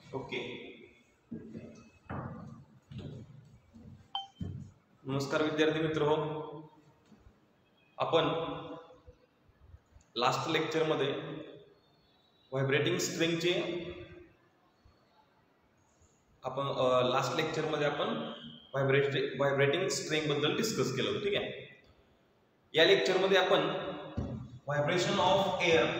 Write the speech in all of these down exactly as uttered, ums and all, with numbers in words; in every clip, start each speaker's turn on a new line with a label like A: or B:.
A: Okay. नमस्कार विद्यार्थी मित्र हो. आपण लास्ट लेक्चरमध्ये व्हायब्रेटिंग स्ट्रिंगचे आपण लास्ट लेक्चरमध्ये आपण व्हायब्रेट व्हायब्रेटिंग स्ट्रिंग बद्दल डिस्कस केलं होतं. ठीक आहे. या लेक्चरमध्ये आपण vibration of air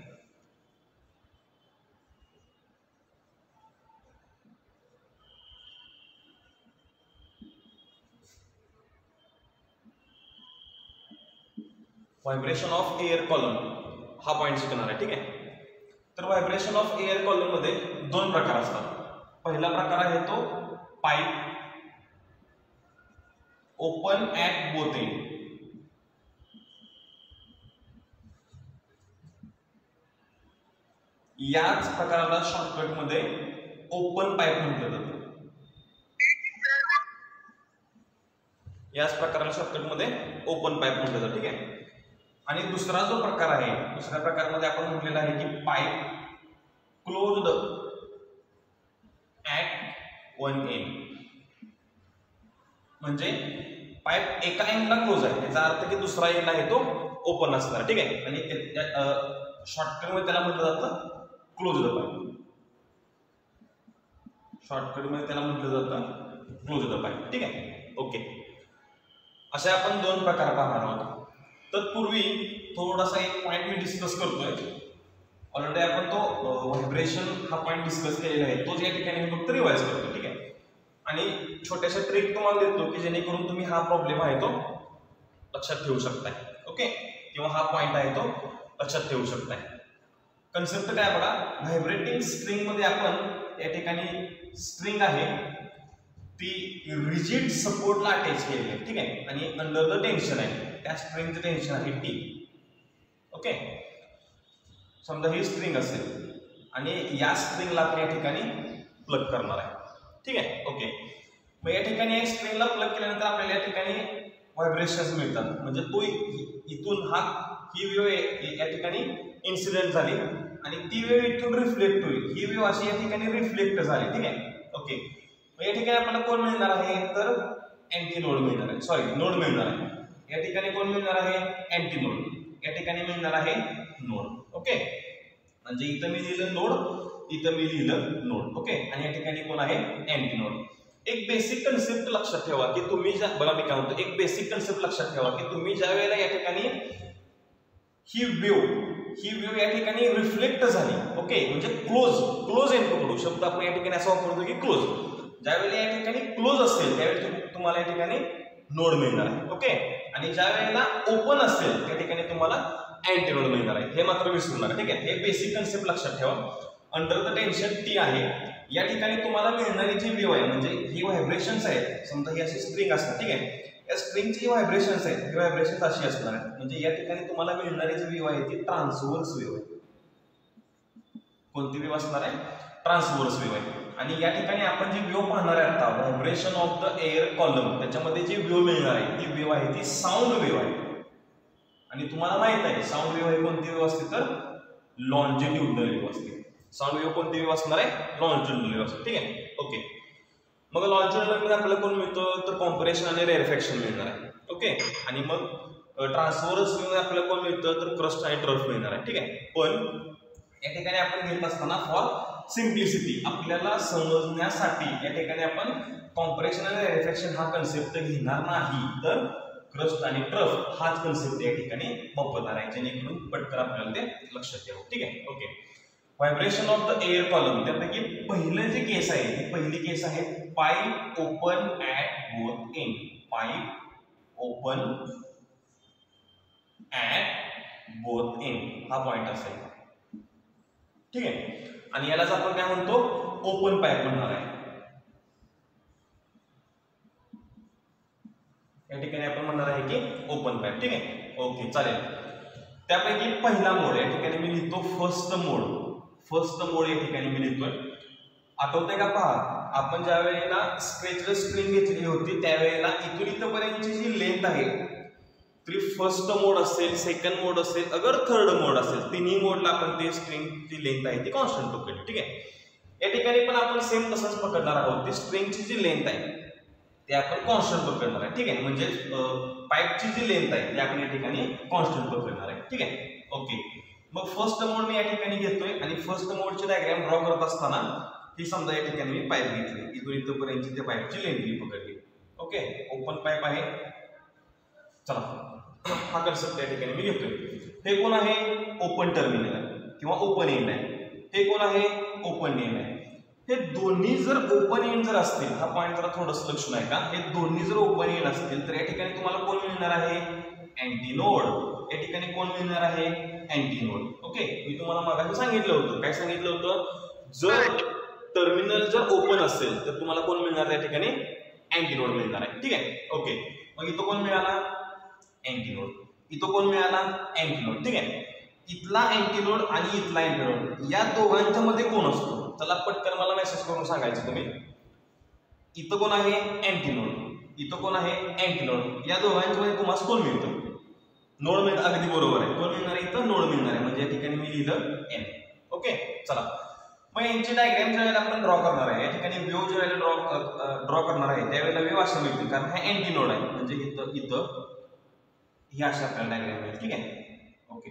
A: vibration of air column हा पॉइंट शिकणार आहे. ठीक आहे. तर व्हायब्रेशन ऑफ एअर कॉलम मध्ये दोन प्रकार असतात. पहिला प्रकार आहे तो pipe open at both end. याच प्रकाराला शॉर्टकट मध्ये ओपन पाईप म्हटलं जातं. याच प्रकाराला शॉर्टकट मध्ये ओपन पाईप म्हटलं जातं. ठीक आहे. आणि दुसरा जो प्रकार आहे, दुसऱ्या प्रकारामध्ये आपण म्हटलेला आहे की pipe closed at one end. म्हणजे पाईप एका एंडला क्लोज आहे, याचा अर्थ की दुसरा एंड आहे तो ओपन असणार. ठीक आहे. आणि शॉर्टकट मध्ये त्याला म्हटलं जातं क्लोज्ड पाईप. शॉर्टकट मध्ये त्याला म्हटलं जातं क्लोज्ड पाईप. ठीक आहे. ओके. असे आपण दोन प्रकार पाहणार आहोत. तत्पूर्वी थोडासा एक पॉइंट मी डिस्कस करतोय. ऑलरेडी आपण तो व्हायब्रेशन हा पॉइंट डिस्कस केलेला आहे, तोच या ठिकाणी मी फक्त रिवाइज करतो. ठीक आहे. आणि छोट्याशा ट्रिक तुम्हाला देतो की जेणेकरून तुम्ही हा प्रॉब्लेम आहे तो लक्षात ठेवू शकताय. ओके. किंवा हा पॉइंट आहे तो लक्षात ठेवू शकताय. कन्सेप्ट काय बघा, व्हायब्रेटिंग स्ट्रिंग मध्ये आपण या ठिकाणी स्ट्रिंग आहे ती रिजिड सपोर्टला अटॅच केलेली आहे. ठीक आहे. आणि अंडर द टेन्शन आहे, त्या स्ट्रिंगचं टेन्शन आहे टी. ओके. समजा ही स्ट्रिंग असेल आणि या स्ट्रिंगला आपण या ठिकाणी प्लग करणार आहे. ठीक आहे. ओके. मग या ठिकाणी या स्ट्रिंगला प्लग केल्यानंतर आपल्याला या ठिकाणी व्हायब्रेशन्स मिळतात. म्हणजे तो इथून हा ही वेव्ह या ठिकाणी इन्सिडेंट झाली आणि ती वेव्ह इथून रिफ्लेक्ट होईल. ही वेव्ह अशी या ठिकाणी रिफ्लेक्ट झाली. ठीक आहे. ओके. मग या ठिकाणी आपल्याला कोण मिळणार आहे, तर अँटी नोड मिळणार आहे. सॉरी नोड मिळणार आहे. या ठिकाणी कोण मिळणार आहे, अँटी नोड. या ठिकाणी मिळणार आहे नोड. ओके. म्हणजे इथं मी लिहिलं नोड, इथं मी लिहिलं नोड. ओके. आणि या ठिकाणी कोण आहे, अँटी नोड. एक बेसिक कन्सेप्ट लक्षात ठेवा की तुम्ही ज्या बघा मी काय म्हणतो, एक बेसिक कन्सेप्ट लक्षात ठेवा की तुम्ही ज्या वेळेला या ठिकाणी ही वेव्ह ही वेव्ह या ठिकाणी रिफ्लेक्ट झाली. ओके. म्हणजे क्लोज क्लोज एंड पकडू शब्द आपण या ठिकाणी असा वापरतो की क्लोज. ज्यावेळेला या ठिकाणी क्लोज असेल त्यावेळी तुम्हाला या ठिकाणी नोड मिळणार आहे. ओके. आणि ज्या वेळेला ओपन असेल त्या ठिकाणी तुम्हाला अँटी नोड मिळणार आहे. हे मात्र विसरू नका. ठीक आहे. हे बेसिक कन्सेप्ट लक्षात ठेवा. अंडर द टेन्शन टी आहे. या ठिकाणी तुम्हाला मिळणारी जी वेव्ह आहे म्हणजे ही व्हायब्रेशन्स आहेत. समजा ही अशी स्ट्रिंग असतात. ठीक आहे. या स्ट्रिंगची जी व्हायब्रेशन्स आहेत ही व्हायब्रेशन्स अशी असणार आहेत. म्हणजे या ठिकाणी तुम्हाला मिळणारी जी वेव्ह आहे ती ट्रान्सव्हर्स वेव्ह आहे. कोणती वेव्ह असणार आहे, ट्रान्सव्हर्स वेव्ह आहे. आणि या ठिकाणी आपण जी वेव्ह पाहणार आहे आता vibration of the air column, त्याच्यामध्ये जी वेव्ह मिळणार आहे ती वेव्ह आहे ती साऊंड वेव्ह आहे. आणि तुम्हाला माहित आहे साऊंड वेव्ह ही कोणती वेव्ह असते, तर लॉन्जिट्युडनल वेव्ह असते. साऊंड वेव्ह कोणती वेव्ह असणार आहे, लॉन्जिट्युडनल वेव्ह असते. ठीक आहे. ओके. मग लॉन्जिट्युडनल मध्ये आपल्याला कोण मिळतो, तर कॉम्प्रेशन आणि रेअरफॅक्शन मिळणार आहे. ओके. आणि मग ट्रान्सव्हर्स मध्ये आपल्याला कोण मिळतं, तर क्रस्ट आणि ट्रफ मिळणार आहे. ठीक आहे. पण या ठिकाणी आपण घेत असताना फॉर सिम्प्लिसिटी आपल्याला समजण्यासाठी या ठिकाणी आपण कॉम्प्रेशन आणि रेअरफॅक्शन हा कन्सेप्ट घेणार नाही, तर क्रस्ट आणि ट्रफ हाच कन्सेप्ट या ठिकाणी वापरणार आहे, जेणेकरून पटकन आपल्याला ते लक्षात ठेवा. ठीक आहे. Okay. Vibration of the air column त्यापैकी पहिलं जे केस आहे ती पहिली केस आहे pipe open at both end. Pipe open at both end हा पॉइंट असेल. ठीक आहे. आणि यालाच आपण काय म्हणतो, ओपन पाईप म्हणणार आहे. या ठिकाणी आपण म्हणणार आहे की ओपन पाईप. ठीक आहे. ओके. चालेल. त्यापैकी पहिला मोड या ठिकाणी मी लिहितो फर्स्ट मोड. फर्स्ट मोड या ठिकाणी मी लिहितोय. आठवतंय का, पहा आपण ज्या वेळेला स्ट्रेचड स्ट्रिंग घेतलेली होती त्यावेळेला इथून इथपर्यंतची जी लेंथ आहे तरी फर्स्ट मोड असेल, सेकंड मोड असेल, अगर थर्ड मोड असेल, तिन्ही मोडला आपण ते स्ट्रिंगची लेंथ आहे ती कॉन्स्टंट ठेवली. ठीक आहे. या ठिकाणी पण आपण सेम तसंच पकडणार आहोत. ती स्ट्रिंगची जी लेंथ आहे ते आपण कॉन्स्टंट पकडणार आहे. ठीक आहे, म्हणजे पाईपची जी लेंथ आहे ती आपण या ठिकाणी कॉन्स्टंट पकडणार आहे. ठीक आहे, ओके. मग फर्स्ट मोड मी या ठिकाणी घेतोय आणि फर्स्ट मोडची डायग्राम ड्रॉ करत असताना ही समजा या ठिकाणी मी पाईप घेतली, इथून इथपर्यंतची त्या पाईपची लेंथ मी पकडली. ओके, ओपन पाईप आहे. चला हा कन्सेप्ट या ठिकाणी मी घेतोय. हे कोण आहे? ओपन टर्मिनल आहे किंवा ओपन एंड आहे. हे कोण आहे? ओपन एंड आहे. हे दोन्ही जर ओपन एंड जर असतील, हा पॉईंट जरा थोडंसं लक्षून आहे का, हे दोन्ही जर ओपन एंड असतील तर या ठिकाणी तुम्हाला कोण मिळणार आहे? अँटीनोड. या ठिकाणी कोण मिळणार आहे? अँटीनोड. ओके, मी तुम्हाला मागाशी सांगितलं होतं, काय सांगितलं होतं? जर टर्मिनल जर ओपन असेल तर तुम्हाला कोण मिळणार? या ठिकाणी अँटीनोड मिळणार आहे. ठीक आहे, ओके. मग इथं कोण मिळाला? अँटीनोड. इथं कोण मिळाला? अँटीनोड. ठीक आहे, इथला अँटीनोड आणि इथला अँटीनोड या दोघांच्या मध्ये कोण असतो? चला पटकन मला मेसेज करून सांगायचं तुम्ही. इथं कोण आहे? अँटीनोड. इथं कोण आहे? अँटीनोड. या दोघांच्या मध्ये तुम्हाला कोण मिळतं? नोड मिळतं. अगदी बरोबर आहे, कोण मिळणार आहे? इथं नोड मिळणार आहे, म्हणजे या ठिकाणी मी लिहिलं एन. ओके, चला मग यांची डायग्राम ज्यावेळेला आपण ड्रॉ करणार आहे, या ठिकाणी वेव्ह ज्यावेळेला ड्रॉ ड्रॉ करणार आहे त्यावेळेला वेव्ह असं मिळतील, कारण हा अँटीनोड आहे, म्हणजे इथं इथं ही अशा आपल्याला डायग्राम मिळेल. ठीक आहे, ओके.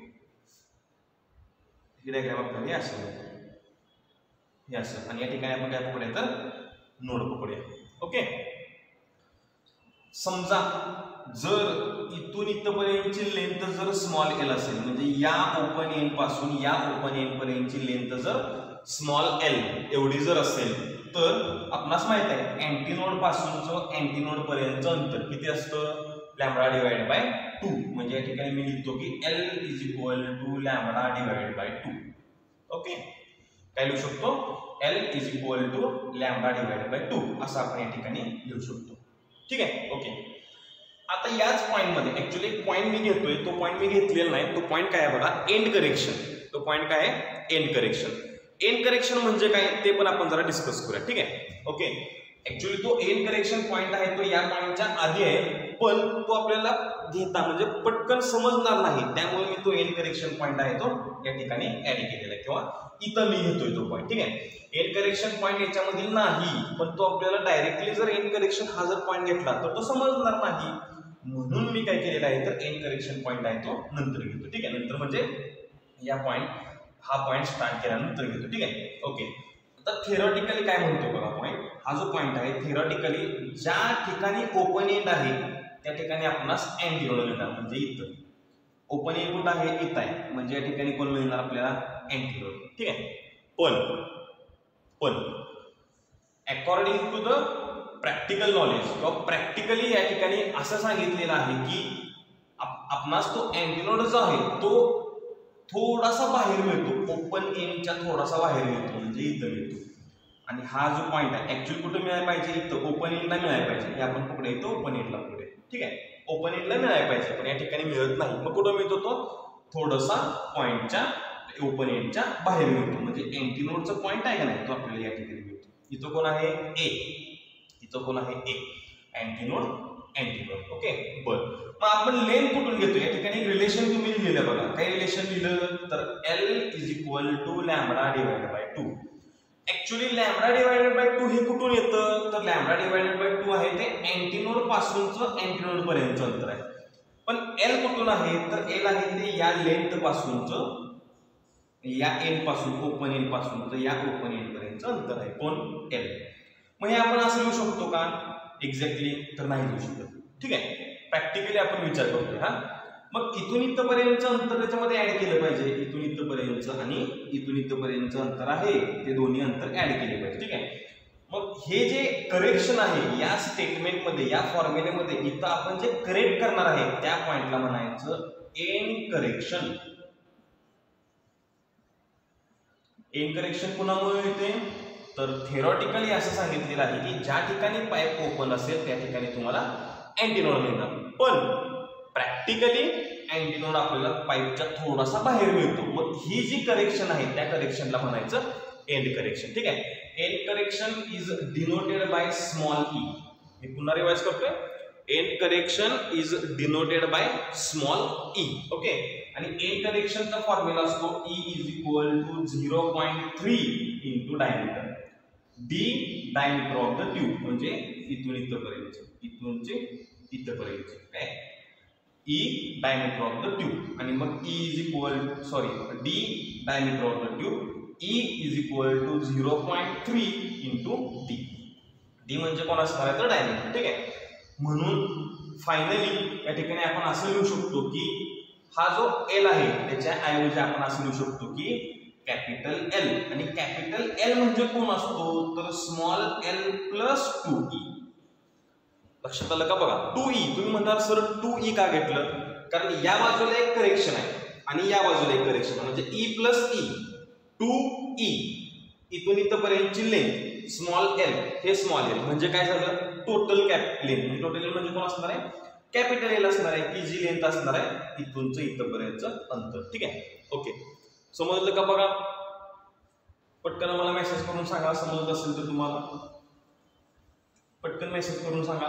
A: ही डायग्राम आपल्याला हे असं मिळेल, हे असं. आणि या ठिकाणी आपण काय पकडूया? तर नोड पकडूया. ओके, समजा जर इथून इथपर्यंतची लेंथ जर स्मॉल एल असेल, म्हणजे या ओपन एंड पासून या ओपन एंड पर्यंतची लेंथ जर स्मॉल एल एवढी जर असेल तर आपणास माहित आहे अँटीनोड पासूनचं अँटीनोड पर्यंतचं अंतर किती असतं? Lambda divide by two. म्हणजे या ठिकाणी मी लिहितो की L is equal to lambda divide by two. Okay, काय लिहू शकतो? L is equal to lambda divide by two असं आपण या ठिकाणी लिहू शकतो. ठीक आहे, ओके. आता याच पॉइंट मध्ये ऍक्च्युअली एक पॉइंट मी घेतोय, तो पॉइंट मी घेतलेला नाही. तो पॉइंट काय आहे बघा? End correction. तो पॉइंट काय आहे? End correction. एंड करेक्शन म्हणजे काय ते पण आपण जरा डिस्कस करूया. ठीक आहे, ओके. ऍक्च्युअली तो एंड करेक्शन पॉइंट आहे तो या पॉइंटच्या आधी आहे, पण तो आपल्याला घेता म्हणजे पटकन समजणार नाही, त्यामुळे मी तो एंड करेक्शन पॉइंट आहे तो या ठिकाणी ऍड केलेला आहे किंवा इथं मी घेतोय तो पॉइंट. ठीक आहे, एंड करेक्शन पॉइंट याच्यामधील नाही, पण तो आपल्याला डायरेक्टली जर एंड करेक्शन हा जर पॉइंट घेतला तर तो समजणार नाही, म्हणून मी काय केलेलं आहे तर एंड करेक्शन पॉइंट आहे तो नंतर घेतो. ठीक आहे, नंतर म्हणजे या पॉइंट हा पॉइंट स्टार्ट केल्यानंतर घेतो. ठीक आहे, ओके. आता थेरॉटिकली काय म्हणतो बघा पॉइंट, हा जो पॉइंट आहे थेरॉटिकली ज्या ठिकाणी ओपन एंड आहे त्या ठिकाणी आपणास अँटीनोड मिळणार, म्हणजे इथं ओपन एंड कुठं आहे? इथं आहे, म्हणजे या ठिकाणी कोण मिळणार आपल्याला? अँटीनोड. ठीक आहे, पण पण according to the practical knowledge किंवा प्रॅक्टिकली या ठिकाणी असं सांगितलेलं आहे की आपणास तो अँटीनोड जो आहे तो थोडासा बाहेर मिळतो, ओपन एंडच्या थोडासा बाहेर मिळतो, म्हणजे इथं मिळतो. आणि हा जो पॉइंट आहे ऍक्च्युअली कुठे मिळायला पाहिजे? इथं ओपन एंडला मिळायला पाहिजे. हे आपण पकडे इथं ओपन एंडला पकडे. ठीक आहे, ओपन एंडला मिळायला पाहिजे, पण या ठिकाणी मिळत नाही. मग कुठं मिळतो? तो थोडासा पॉइंटच्या ओपन एंडच्या बाहेर मिळतो, म्हणजे अँटीनोडचा पॉइंट आहे का नाही तो आपल्याला या ठिकाणी मिळतो. इथं कोण आहे? ए. इथं कोण आहे? ए. Antinode antinode. ओके, बरं. मग आपण लेंथ कुठून घेतो? या ठिकाणी रिलेशन तुम्ही लिहिलं बघा. काय रिलेशन लिहिलं? तर L is equal to lambda divided by two. Actually lambda divided by two हे कुठून येतं? तर लॅम्बडा डिवाइडेड बाय टू आहे ते अँटीनोड पासूनचं अँटीनोड पर्यंतचं अंतर आहे. पण एल कुठून आहे? तर एल आहे ते या लेंथ पासूनचं, या एंड पासून ओपन एंड पासूनचं या ओपन एंड पर्यंतचं अंतर आहे. कोण? एल. मग हे आपण असं लिहू शकतो का एक्झॅक्टली? तर नाही लिहू शकत. ठीक आहे, प्रॅक्टिकली आपण विचार करतोय. हा, मग इथून इथपर्यंतचं अंतर त्याच्यामध्ये ऍड केलं पाहिजे. इथून इथपर्यंतचं आणि इथून इथपर्यंतचं अंतर आहे ते दोन्ही अंतर ऍड केले पाहिजे. ठीक आहे, मग हे जे करेक्शन आहे या स्टेटमेंटमध्ये, या फॉर्म्युलेमध्ये इथं आपण जे करेक्ट करणार आहे त्या पॉइंटला म्हणायचं एंड करेक्शन. एंड करेक्शन कुणामुळे येते? तर थेरॉटिकली असं सांगितलेलं आहे की ज्या ठिकाणी पाईप ओपन असेल त्या ठिकाणी तुम्हाला अँटीनोड मिळणार, पण प्रॅक्टिकली अँटीनोड आपल्याला पाईपच्या थोडासा बाहेर मिळतो. मग ही जी करेक्शन आहे त्या करेक्शनला म्हणायचं एंड करेक्शन. ठीक आहे, end correction is denoted by small E. मी पुन्हा रिवाइज करतोय. End correction is denoted by small E. Okay, आणि एंड करेक्शनचा फॉर्म्युला असतो E is equal to zero point three into diameter. D diameter of the tube, म्हणजे इथून इथपर्यंत, इथूनचे इथपर्यंत. काय E diameter of the tube, आणि मग E is equal sorry D diameter of the tube, E is equal to zero point three into D. D म्हणजे कोण असणार आहे तर डायमीटर. ठीक आहे, म्हणून फायनली या ठिकाणी आपण असं लिहू शकतो की हा जो एल आहे त्याच्या ऐवजी आपण असं लिहू शकतो की कॅपिटल एल. आणि कॅपिटल एल म्हणजे कोण असतो तर small L plus two E. लक्षात आलं का? बघा टू ई, तुम्ही म्हणणार सर टू ई का घेतलं? कारण या बाजूला एक करेक्शन आहे आणि या बाजूला एक करेक्शन आहे, म्हणजे E plus E, two E. इथून इथपर्यंतची लेंथ स्मॉल एल, हे स्मॉल एल म्हणजे काय झालं total cap length. Total L म्हणजे कोण असणार आहे? कॅपिटल एल असणार आहे, की जी लेंथ असणार आहे इथूनचं इथपर्यंतचं अंतर. ठीक आहे, ओके, समजलं का? बघा पटकन मला मेसेज करून सांगा, समजत असेल तर तुम्हाला पटकन मेसेज करून सांगा.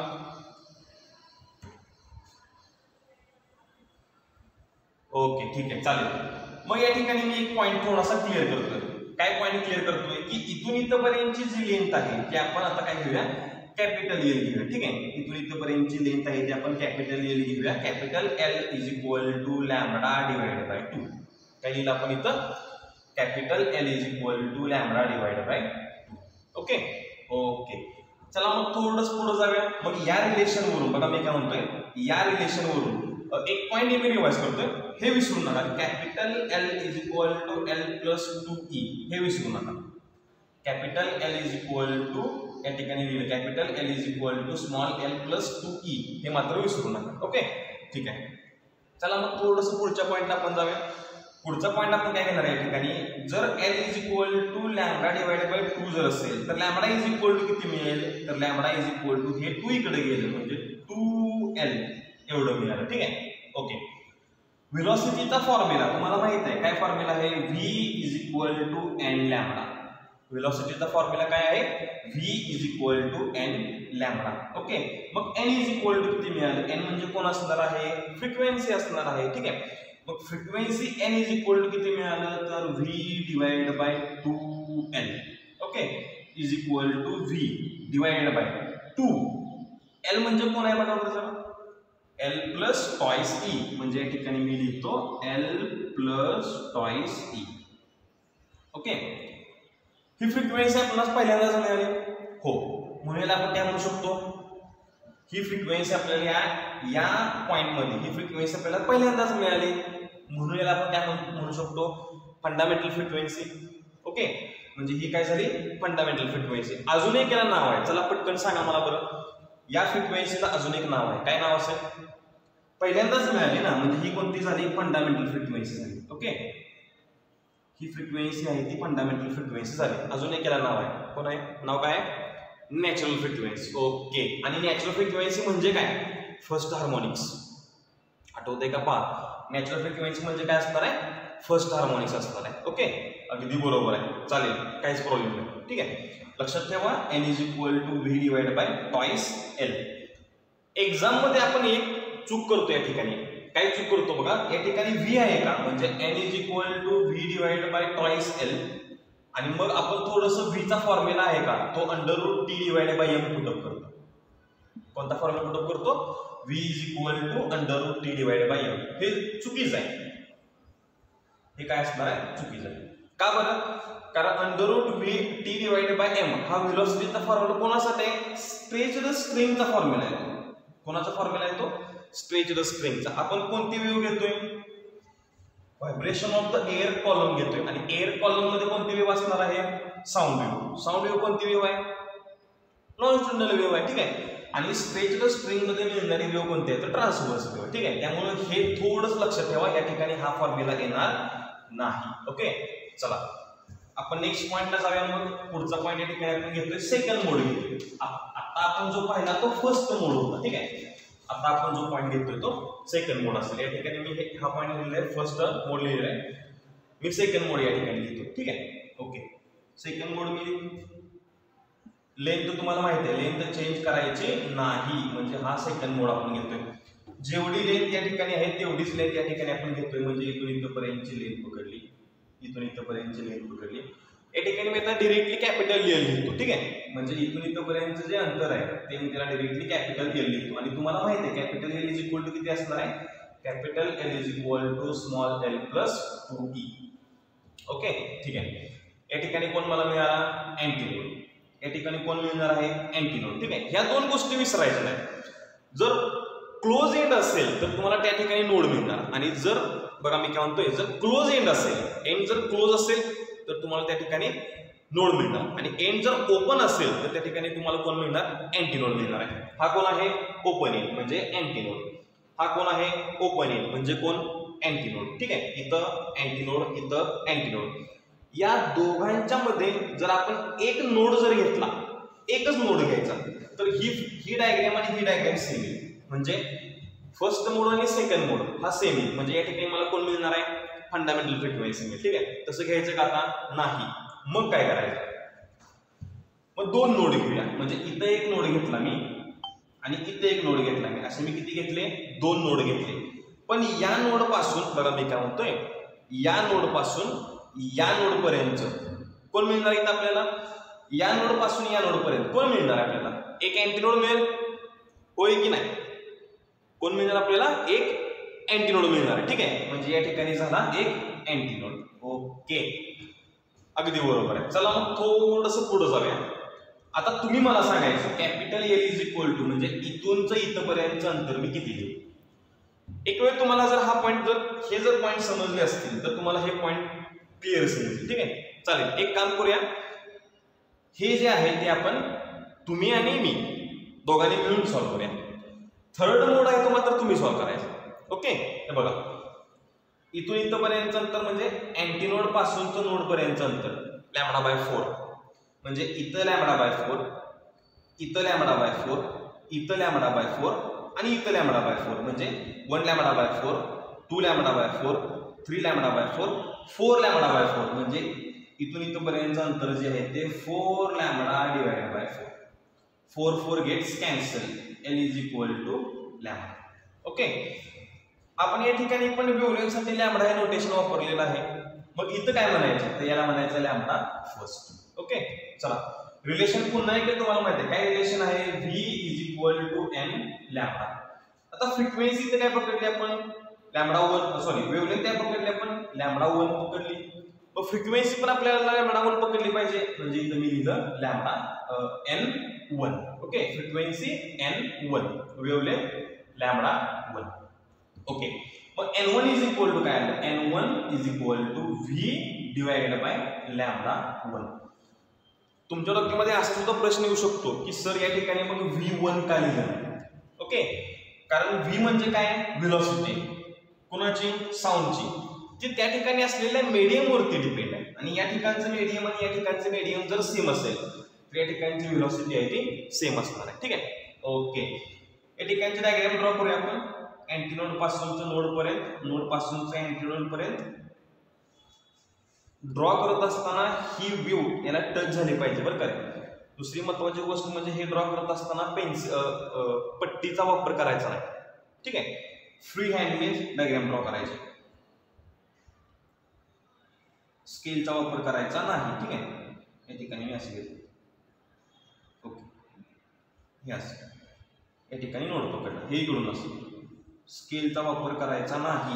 A: ओके ठीक आहे, चालेल. मग या ठिकाणी मी एक पॉईंट थोडासा क्लिअर करतोय. काय पॉईंट क्लिअर करतोय की इथून इथपर्यंतची जी लेंथ आहे ती आपण आता काय घेऊया कॅपिटल एल घेऊया. ठीक आहे, इथून इथपर्यंतची लेंथ आहे ती आपण कॅपिटल एल घेऊया. Capital L is equal to lambda divided by two. काय लिहिलं आपण इथं? Capital L is equal to lambda divided by two. Okay okay, चला मग थोडंच पुढे जाऊया. मग या रिलेशन वरून बघा मी काय म्हणतोय, या रिलेशन वरून एक पॉईंट मी रिवाइज करतोय, हे विसरू नका. Capital L is equal to L plus two E, हे विसरू नका. Capital L is equal to, या ठिकाणी लिहिलं capital L is equal to small L plus two E, हे मात्र विसरू नका. ओके ठीक आहे, चला मग थोडंसं पुढच्या पॉईंटला आपण जाऊया. पुढचा पॉईंट आपण काय घेणार आहे या ठिकाणी, जर L is equal to lambda divided by two जर असेल तर लॅम्बडा इज इक्वल टू किती मिळेल? तर लॅम्बडा इज इक्वल टू हे टू इकडे गेलं म्हणजे टू एल एवढं मिळालं. ठीक आहे, ओके. व्हेलॉसिटीचा फॉर्म्युला तुम्हाला माहित आहे, काय फॉर्म्युला आहे? V is equal to N lambda. व्हेलॉसिटीचा फॉर्म्युला काय आहे? V is equal to N lambda. Okay, मग एन इज इक्वल टू किती मिळालं? एन म्हणजे कोण असणार आहे? फ्रिक्वेन्सी असणार आहे. ठीक आहे, मग frequency N is equal to किती मिळालं? तर V divide by two L. Okay, is equal to V divided by two L म्हणजे कोण आहे बघा बरं जरा? एल प्लस टॉइस ई, म्हणजे या ठिकाणी मी लिहितो L plus twice E. Okay, ही फ्रिक्वेन्सी आपल्याला पहिल्यांदाच मिळाली हो, म्हणून आपण काय म्हणू शकतो, ही फ्रिक्वेन्सी आपल्याला या या पॉइंट मध्ये ही फ्रिक्वेन्सी आपल्याला पहिल्यांदाच मिळाली, म्हणून याला आपण काय म्हणू शकतो? Fundamental frequency. ओके, म्हणजे ही काय झाली? Fundamental frequency. अजून एक याला नाव आहे, चला पटकन सांगा मला बरं. या फ्रिक्वेन्सीला अजून एक नाव आहे, काय नाव असेल? पहिल्यांदाच मिळाली ना, म्हणजे ही कोणती झाली? फंडामेंटल फ्रिक्वेन्सी झाली. ओके, ही फ्रिक्वेन्सी आहे ती फंडामेंटल फ्रिक्वेन्सी झाली. अजून एक याला नाव आहे, कोण आहे? नाव काय? Natural frequency. ओके, आणि नॅचरल फ्रिक्वेन्सी म्हणजे काय? First harmonics. आठवतंय का? पहा, नॅचरल फ्रिक्वेन्सी म्हणजे काय असणार आहे? फर्स्ट हार्मोनिक्स असणार आहे. ओके, अगदी बरोबर आहे, चालेल, काहीच प्रॉब्लेम नाही. ठीक आहे, लक्षात ठेवा N is equal to V divide by twice L. Exam मध्ये आपण एक चूक करतो या ठिकाणी. काय चूक करतो बघा, या ठिकाणी व्ही आहे का, म्हणजे N is equal to V divide by twice L, आणि मग आपण थोडंसं व्हीचा फॉर्म्युला आहे का, तो under root T divide by M put up करतो. कोणता फॉर्म्युला पुटअप करतो? V is equal to under root T divide by M. हे चुकीचं आहे, हे काय असणार आहे? चुकीचं आहे. का बरं? कारण under root V T divide by M हा व्हेलॉसिटीचा फॉर्म्युला कोणासाठी आहे? स्ट्रेच्ड स्ट्रिंगचा फॉर्म्युला आहे. कोणाचा फॉर्म्युला आहे तो? स्ट्रेच्ड स्ट्रिंगचा. आपण कोणती वेव्ह घेतोय? Vibration of the air column घेतोय, आणि एअर कॉलम मध्ये कोणती वेव्ह असणार आहे? Sound wave. साऊंड वेव्ह कोणती वेव्ह आहे? लॉन्जिट्युडिनल वेव्ह आहे. ठीक आहे, आणि स्ट्रेच्ड स्ट्रिंग मध्ये मिळणारी वेव्ह कोणती आहे? तर ट्रान्सव्हर्स वेव्ह. ठीक आहे, त्यामुळे हे थोडंच लक्षात ठेवा, या ठिकाणी हा फॉर्म्युला येणार नाही. ओके, चला आपण नेक्स्ट पॉइंटला जाऊया. मग पुढचा पॉइंट या ठिकाणी आपण घेतोय सेकंड मोड घेतोय. आता आपण जो पाहिला तो फर्स्ट मोड होता. ठीक आहे, आता आपण जो पॉइंट घेतोय तो सेकंड मोड असेल. या ठिकाणी मी हा पॉइंट लिहिलेला आहे, फर्स्ट मोड लिहिलेला आहे, मी सेकंड मोड या ठिकाणी लिहितो. ठीक आहे, ओके, सेकंड मोड मी लेंथ तुम्हाला माहिती आहे, लेंथ चेंज करायची नाही, म्हणजे हा सेकंड मोड आपण घेतोय. जेवढी लेंथ या ठिकाणी आहे तेवढीच लेंथ या ठिकाणी आपण घेतोय, म्हणजे इथून इथपर्यंतची लेंथ पकडली, इथून इथपर्यंतची लेंथ पकडली. या ठिकाणी मी आता डायरेक्टली कॅपिटल एल लिहितो, ठीक आहे. म्हणजे इथून इथपर्यंतचं जे अंतर आहे ते मी त्याला डायरेक्टली कॅपिटल एल लिहितो. आणि तुम्हाला माहिती आहे capital L is equal to किती असणार आहे, capital L is equal to small L plus two E. Okay, ठीक आहे. या ठिकाणी कोण मला मिळाला, अँटीनोड. या ठिकाणी कोण मिळणार आहे, अँटीनोड. ठीक आहे. ह्या दोन गोष्टी विसरायच्या नाही. जर क्लोज एंड असेल तर तुम्हाला त्या ठिकाणी नोड मिळणार, आणि जर बघा मी काय म्हणतोय, जर क्लोज एंड असेल, एंड जर क्लोज असेल तर तुम्हाला त्या ठिकाणी नोड मिळणार, आणि एंड जर ओपन असेल तर त्या ठिकाणी तुम्हाला कोण मिळणार, अँटीनोड मिळणार आहे. हा कोण आहे, ओपन एंड म्हणजे अँटीनोड. हा कोण आहे, ओपन एंड म्हणजे कोण, अँटीनोड. ठीक आहे. इथं अँटीनोड, इथं अँटीनोड. या दोघांच्या मध्ये जर आपण एक नोड जर घेतला, एकच नोड घ्यायचा, तर ही ही डायग्राम आणि ही डायग्राम सेम आहे. म्हणजे फर्स्ट मोड आणि सेकंड मोड हा सेम आहे. म्हणजे या ठिकाणी मला कोण मिळणार आहे, फंडामेंटल फ्रिक्वेन्सी मिळेल. ठीक आहे. तसं घ्यायचं का आता, नाही. मग काय करायचं, मग दोन नोड घेऊया. म्हणजे इथं एक नोड घेतला मी आणि इथे एक नोड घेतला मी, असे मी किती घेतले, दोन नोड घेतले. पण या नोड पासून बघा मी काय म्हणतोय, या नोड पासून या नोड पर्यंत कोण मिळणार इथं आपल्याला, या नोड पासून या नोड पर्यंत कोण मिळणार आपल्याला, एक अँटीनोड मिळेल, होय की नाही. कोण मिळणार आपल्याला, एक अँटीनोड मिळणार. ठीक आहे. म्हणजे या ठिकाणी झाला एक अँटीनोड. ओके, अगदी बरोबर आहे. चला मग थोडंसं पुढे जाऊया. आता तुम्ही मला सांगायचं capital L is equal to म्हणजे इथूनच इथपर्यंतचं अंतर मी किती घेऊ. एक वेळ तुम्हाला जर हा पॉईंट, जर हे जर पॉईंट समजले असतील तर तुम्हाला हे पॉईंट क्लिअर समजेल. ठीक आहे. चालेल, एक काम करूया, हे जे आहे ते आपण तुम्ही आणि मी दोघांनी मिळून सॉल्व्ह करूया. थर्ड मोड आहे तो मात्र तुम्ही सॉल्व्ह करायचा. ओके, हे बघा, इथून इथपर्यंतचं अंतर म्हणजे अँटीनोड पासूनचं नोड पर्यंतचं अंतर लॅम्बडा बाय फोर. म्हणजे इथं लॅम्बडा बाय फोर, इथं लॅम्बडा बाय फोर, इथं लॅम्बडा बाय फोर आणि इथं लॅम्बडा बाय फोर. म्हणजे one lambda by four, two lambda by four, three lambda by four, four lambda by four. म्हणजे इथून इथपर्यंतचं अंतर जे आहे ते four lambda divided by four. Four four gets cancel, L is equal to lambda. Okay, आपण या ठिकाणी पण वेव्हलेंथसाठी लॅम्बडा हे नोटेशन वापरलेलं आहे. मग इथं काय म्हणायचं, तर याला म्हणायचं लॅम्बडा फर्स्ट. ओके, चला रिलेशन पुन्हा एकदा तुम्हाला माहिती आहे काय रिलेशन आहे, V is equal to N lambda. आता फ्रिक्वेन्सी इथे काय पकडली आपण, लॅम्बडा वन, सॉरी वेव्हलेंथ काय पकडली आपण, लॅम्बडा वन पकडली. मग फ्रिक्वेन्सी पण आपल्याला लॅम्बडा वन पकडली पाहिजे. म्हणजे इथं मी लिहिलं lambda N one. Okay, frequency N one, wavelength lambda one. Okay, मग N one is equal to काय आलं, N one is equal to V divided by lambda one. तुमच्या डोक्यामध्ये असा सुद्धा प्रश्न येऊ शकतो की सर या ठिकाणी मग व्ही वन का लिहिलं. ओके, कारण व्ही म्हणजे काय, व्हेलॉसिटी कोणाची, साऊंडची, जी त्या ठिकाणी असलेल्या मीडियम वरती डिपेंड आहे. आणि या ठिकाणचं मीडियम आणि या ठिकाणचं मीडियम जर सेम असेल तर या ठिकाणची व्हेलॉसिटी आहे ती सेम असणार आहे. ठीक आहे. ओके, या ठिकाणची डायग्राम ड्रॉ करूया आपण. अँटीनोड पासूनचं नोड पर्यंत, नोड पासूनचं अँटीनोड पर्यंत ड्रॉ करत असताना ही व्ह्यू याला टच झाली पाहिजे बरं का. दुसरी महत्वाची गोष्ट म्हणजे हे ड्रॉ करत असताना पेन्सिल पट्टीचा वापर करायचा नाही. ठीक आहे, फ्री हँडने डायग्राम ड्रॉ करायचे, स्केलचा वापर करायचा नाही. ठीक आहे, या ठिकाणी मी असे घेतो. ओके, हे असं या ठिकाणी नोड पकडला, हे इकडून असं स्केलचा वापर करायचा नाही,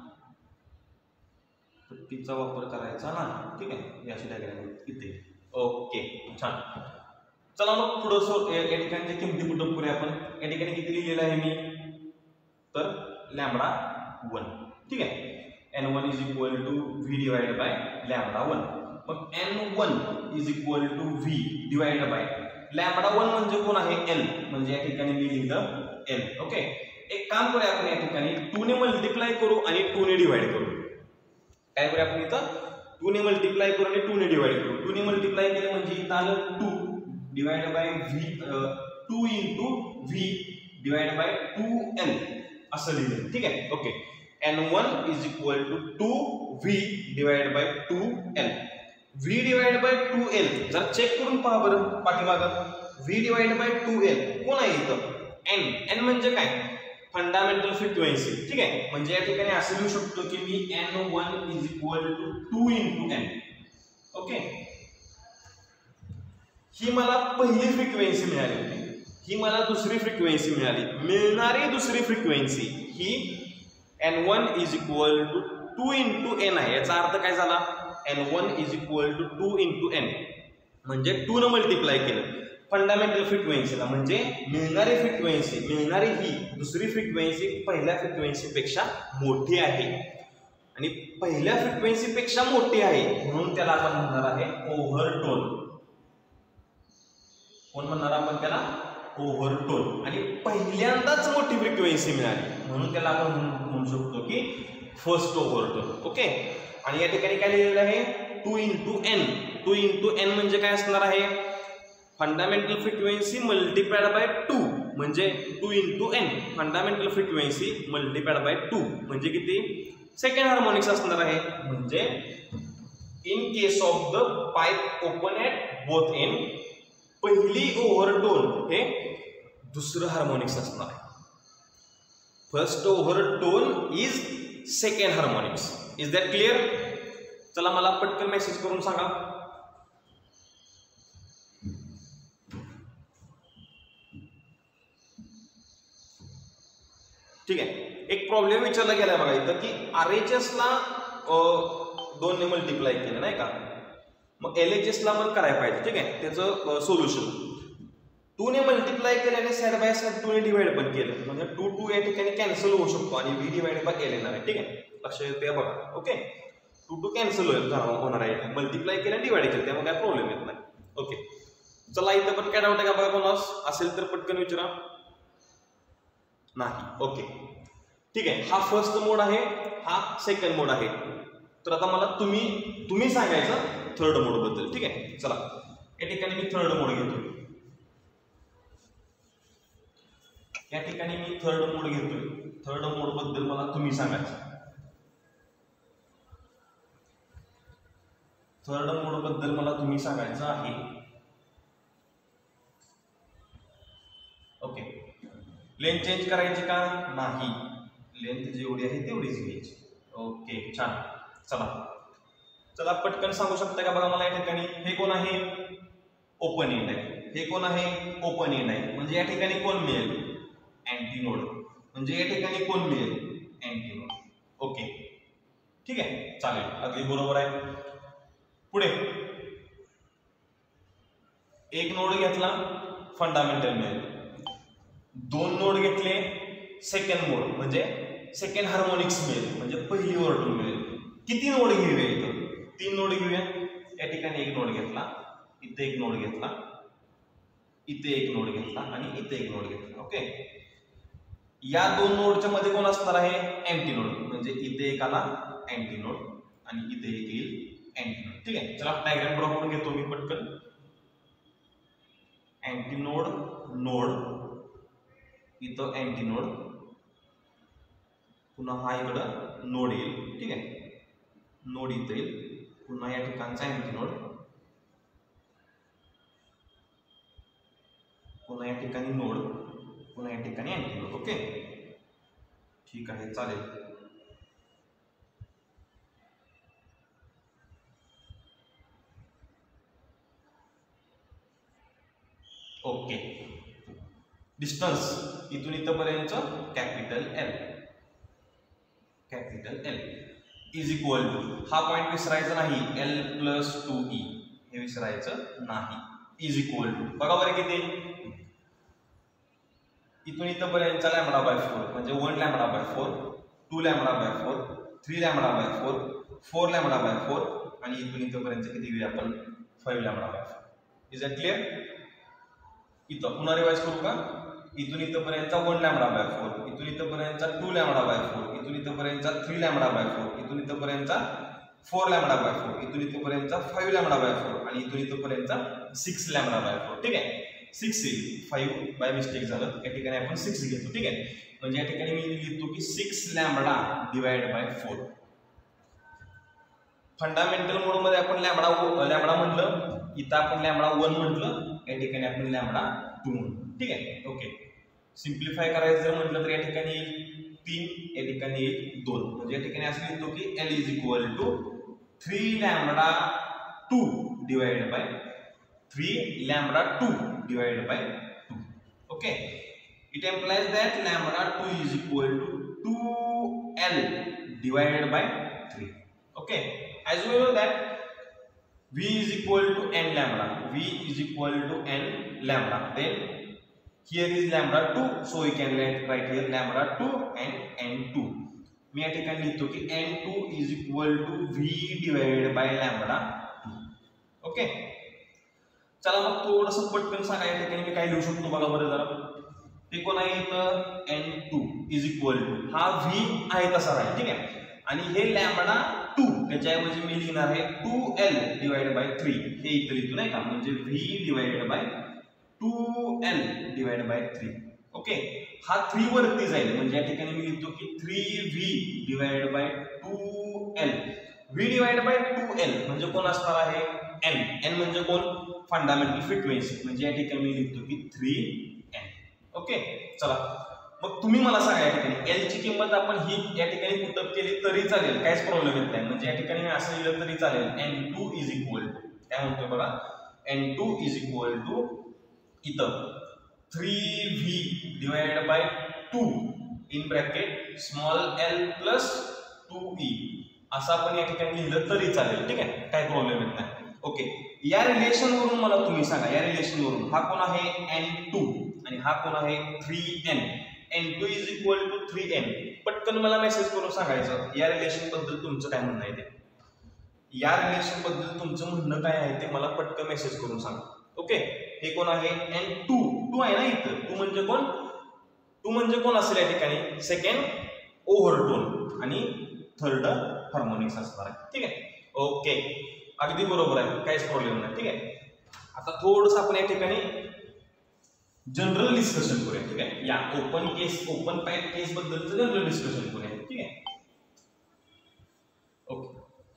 A: पट्टीचा वापर करायचा नाही. ठीक आहे, हे अशी डायग्राम इथे. ओके, छान. चला मग पुढं या ठिकाणची किमती कुठं करूया आपण. या ठिकाणी किती लिहिलेलं आहे मी, तर लॅम्बडा वन. ठीक आहे, N one is equal to V divided by lambda one. मग N one is equal to V divided by lambda one म्हणजे कोण आहे, एल. म्हणजे या ठिकाणी मी लिहिलं एल. ओके, एक काम करूया आपण, या ठिकाणी टू ने मल्टिप्लाय करू आणि टू ने डिवाइड करू. काय करूया आपण इथं, टू ने मल्टिप्लाय करू आणि टू ने डिवाइड करू. टू ने मल्टिप्लाय केलं म्हणजे इथं आलं two divide by V, two into V divide by two L असं लिहिलं. ठीक आहे. Okay, N one is equal to two V divide by two L. V divide by two L, जरा चेक करून पहा बरं पाठीमागं. V divide by two L कोण आहे इथं? एन. एन म्हणजे काय? Fundamental frequency. ठीक आहे, म्हणजे या ठिकाणी असं लिहू शकतो की मी N one is equal to two into N. Okay, ही मला पहिली फ्रिक्वेन्सी मिळाली होती, ही मला दुसरी फ्रिक्वेन्सी मिळाली. मिळणारी दुसरी फ्रिक्वेन्सी ही N one is equal to two into N आहे. याचा अर्थ काय झाला? N one is equal to two into N, म्हणजे टू न मल्टिप्लाय केलं फंडामेंटल फ्रिक्वेन्सीला, म्हणजे मिळणारी फ्रिक्वेन्सी मिळणारी ही दुसरी फ्रिक्वेन्सी पहिल्या फ्रिक्वेन्सीपेक्षा मोठी आहे, आणि पहिल्या फ्रिक्वेन्सीपेक्षा मोठी आहे म्हणून त्याला आपण म्हणणार आहे ओव्हरटोन. कोण म्हणणार आपण त्याला? ओव्हरटोन. आणि पहिल्यांदाच मोठी फ्रिक्वेन्सी मिळाली म्हणून त्याला आपण म्हणू शकतो की फर्स्ट ओव्हरटोन. ओके, आणि या ठिकाणी काय लिहिलेलं आहे? Two into N. Two into N म्हणजे काय असणार आहे? Fundamental frequency multiplied by two, म्हणजे two into N. Fundamental frequency multiplied by two म्हणजे किती? सेकंड हार्मोनिक्स असणार आहे. म्हणजे in case of the pipe open at both end, पहिली ओव्हरटोन हे दुसरं हार्मोनिक्स असणार आहे. First overtone is second harmonics. Is that clear? चला मला पटकन मेसेज करून सांगा. ठीक आहे, एक प्रॉब्लेम विचारला गेला बघा इथं की आरएचएस ला दोन ने मल्टिप्लाय केलं नाही का, मग एलएचएस ला पण करायला पाहिजे. ठीक आहे, त्याचं सोल्युशन टू ने मल्टिप्लाय केल्याने साइड बाय साइड टू ने डिवाइड पण केलं, म्हणजे टू टू या ठिकाणी कॅन्सल होऊ शकतो आणि व्ही डिवाइड बाय एल येणार आहे. ठीक आहे, लक्ष येते बघा. ओके, टू टू कॅन्सल होणार आहे, मल्टिप्लाय केलं डिवाइड केलं, त्यामुळे काय प्रॉब्लेम येत नाही. ओके, चला इथं पण काय डाऊट आहे का बघा, कोणास असेल तर पटकन विचारा. नाही. ओके, ठीक आहे, हा फर्स्ट मोड आहे, हा सेकंड मोड आहे. तर आता मला तुम्ही तुम्ही सांगायचं थर्ड मोड बद्दल. ठीक आहे, चला या ठिकाणी मी थर्ड मोड घेतोय. या ठिकाणी मी थर्ड मोड घेतोय. थर्ड मोड बद्दल मला तुम्ही सांगायचं. थर्ड मोड बद्दल मला तुम्ही सांगायचं आहे. ओके, लेंथ चेंज करायची का? नाही, लेंथ जेवढी आहे तेवढीच घ्यायची. ओके, छान. चला चला पटकन सांगू शकता का बघा मला या ठिकाणी? हे कोण आहे? ओपन एंड आहे. हे कोण आहे? ओपन एंड आहे. म्हणजे या ठिकाणी कोण मिळेल? अँटीनोड. म्हणजे या ठिकाणी कोण मिळेल? अँटीनोड. ओके, ठीक आहे, चालेल, अगदी बरोबर आहे. पुढे एक नोड घेतला, फंडामेंटल मिळेल. दोन नोड घेतले, सेकंड मोड म्हणजे सेकंड हार्मोनिक्स मिळेल, म्हणजे पहिली ओव्हरटोन मिळेल. किती नोड घेऊया इथं? तीन नोड घेऊया. या ठिकाणी एक नोड घेतला, इथे एक नोड घेतला, इथे एक नोड घेतला आणि इथे एक नोड घेतला. ओके, या दोन नोडच्या मध्ये कोण असणार आहे? अँटीनोड. म्हणजे इथे एक आला अँटीनोड आणि इथे एक येईल अँटीनोड. ठीक आहे, चला डायग्राम ड्रॉ करून घेतो मी पटकन. अँटीनोड नोड, इथं अँटीनोड, पुन्हा हा इकडं नोड येईल. ठीक आहे, नोड इथं येईल, पुन्हा या ठिकाणचा अँटीनोड, पुन्हा या ठिकाणी नोड, पुन्हा या ठिकाणी अँटीनोड. ओके, ठीक आहे, चालेल. ओके, डिस्टन्स इथून इथपर्यंत capital L, capital L is equal to, हा पॉइंट विसरायचा नाही, एल प्लस टू ई हे विसरायचं नाही, इज इक्वल टू बघा बरं किती, इथून इथपर्यंत लॅम्बडा बाय फोर म्हणजे one lambda by four, two lambda by four, three lambda by four, four lambda by four आणि इथून इथपर्यंत किती घेऊया आपण? Five lambda by four. Is that clear? इथं पुन्हा रिवाइज करू का? इथून इथपर्यंत वन लॅम्बडा बाय फोर, इथून इथपर्यंत टू लॅम्बडा बाय फोर, इथून इथपर्यंत थ्री लॅम्बडा बाय फोर, इथून इथपर्यंत फोर लॅम्बडा बाय फोर, इथून इथपर्यंत फाईव्ह लॅम्बडा बाय फोर आणि इथून इथपर्यंत सिक्स लॅम्बडा बाय फोर. ठीक आहे, सिक्स येईल, फाईव्ह बाय मिस्टेक झालं, या ठिकाणी आपण सिक्स घेतो. ठीक आहे, म्हणजे या ठिकाणी मी लिहितो की six lambda divide by four. Fundamental mode मध्ये आपण लॅम्बडा लॅम्बडा म्हटलं, इथं आपण लॅम्बडा वन म्हटलं, या ठिकाणी आपण लॅम्बडा टू म्हटलं. ठीक आहे, ओके. सिम्प्लिफाय करायचं जर म्हटलं तर या ठिकाणी येईल तीन, या ठिकाणी येईल दोन. म्हणजे या ठिकाणी असं लिहितो की L is equal to three lambda two divided by three lambda two divided by two. Okay, it implies that lambda two is equal to two L divided by three. Okay, as we know that V is equal to n lambda, V is equal to n lambda, then here is lambda two, so we can write here lambda two and n two. मी या ठिकाणी लिहितो की n two is equal to V divided by lambda two. Okay, चला मग थोडंसं पटकन सांगा या ठिकाणी मी काय लिहू शकतो बघा बरं जरा. ते कोण आहे इथं N two is equal to, हा व्ही आहे तसा राहील. ठीक आहे, आणि हे लॅम्बडा टू त्याच्याऐवजी मी लिहिणार आहे two L divided by three, हे इथं लिहितो नाही का, म्हणजे V divided by two L divided by three. Okay, हा थ्री वरती जाईल म्हणजे या ठिकाणी मी लिहितो की three V divided by two L. V divided by two L म्हणजे कोण असणार आहे एन. एन म्हणजे कोण, फंडामेंटल फ्रिक्वेन्सी, म्हणजे या ठिकाणी मी लिहितो की थ्री एन. ओके, चला मग तुम्ही मला सांगा या ठिकाणी एल ची किंमत आपण ही या ठिकाणी पुटअप केली तरी चालेल, काहीच प्रॉब्लेम येत नाही. म्हणजे या ठिकाणी मी असं लिहिलं तरी चालेल N two is equal to, काय म्हणतोय बघा, N two is equal to इथं three V divided by two in bracket small L plus two E, असं आपण या ठिकाणी लिहिलं तरी चालेल. ठीक आहे, काही प्रॉब्लेम येत नाही. ओके, या रिलेशन वरून मला तुम्ही सांगा, या रिलेशन वरून हा कोण आहे एन टू आणि हा कोण आहे three N. N two is equal to three N. पटकन मला मेसेज करून सांगायचं या रिलेशन बद्दल तुमचं काय म्हणणं आहे ते. या रिलेशन बद्दल तुमचं म्हणणं काय आहे ते मला पटकन मेसेज करून सांगा. ओके, हे कोण आहे एन टू, टू आहे ना इथं, टू म्हणजे कोण, टू म्हणजे कोण असेल या ठिकाणी सेकंड ओव्हरटोन आणि थर्ड हार्मोनिक्स असणार आहे. ठीक आहे, ओके, अगदी बरोबर आहे, काहीच प्रॉब्लेम नाही. ठीक आहे, आता थोडंसं आपण या ठिकाणी जनरल डिस्कशन करूया. ठीक आहे, या open case open pipe case बद्दलचं जनरल डिस्कशन करूया. ठीक आहे, ओके,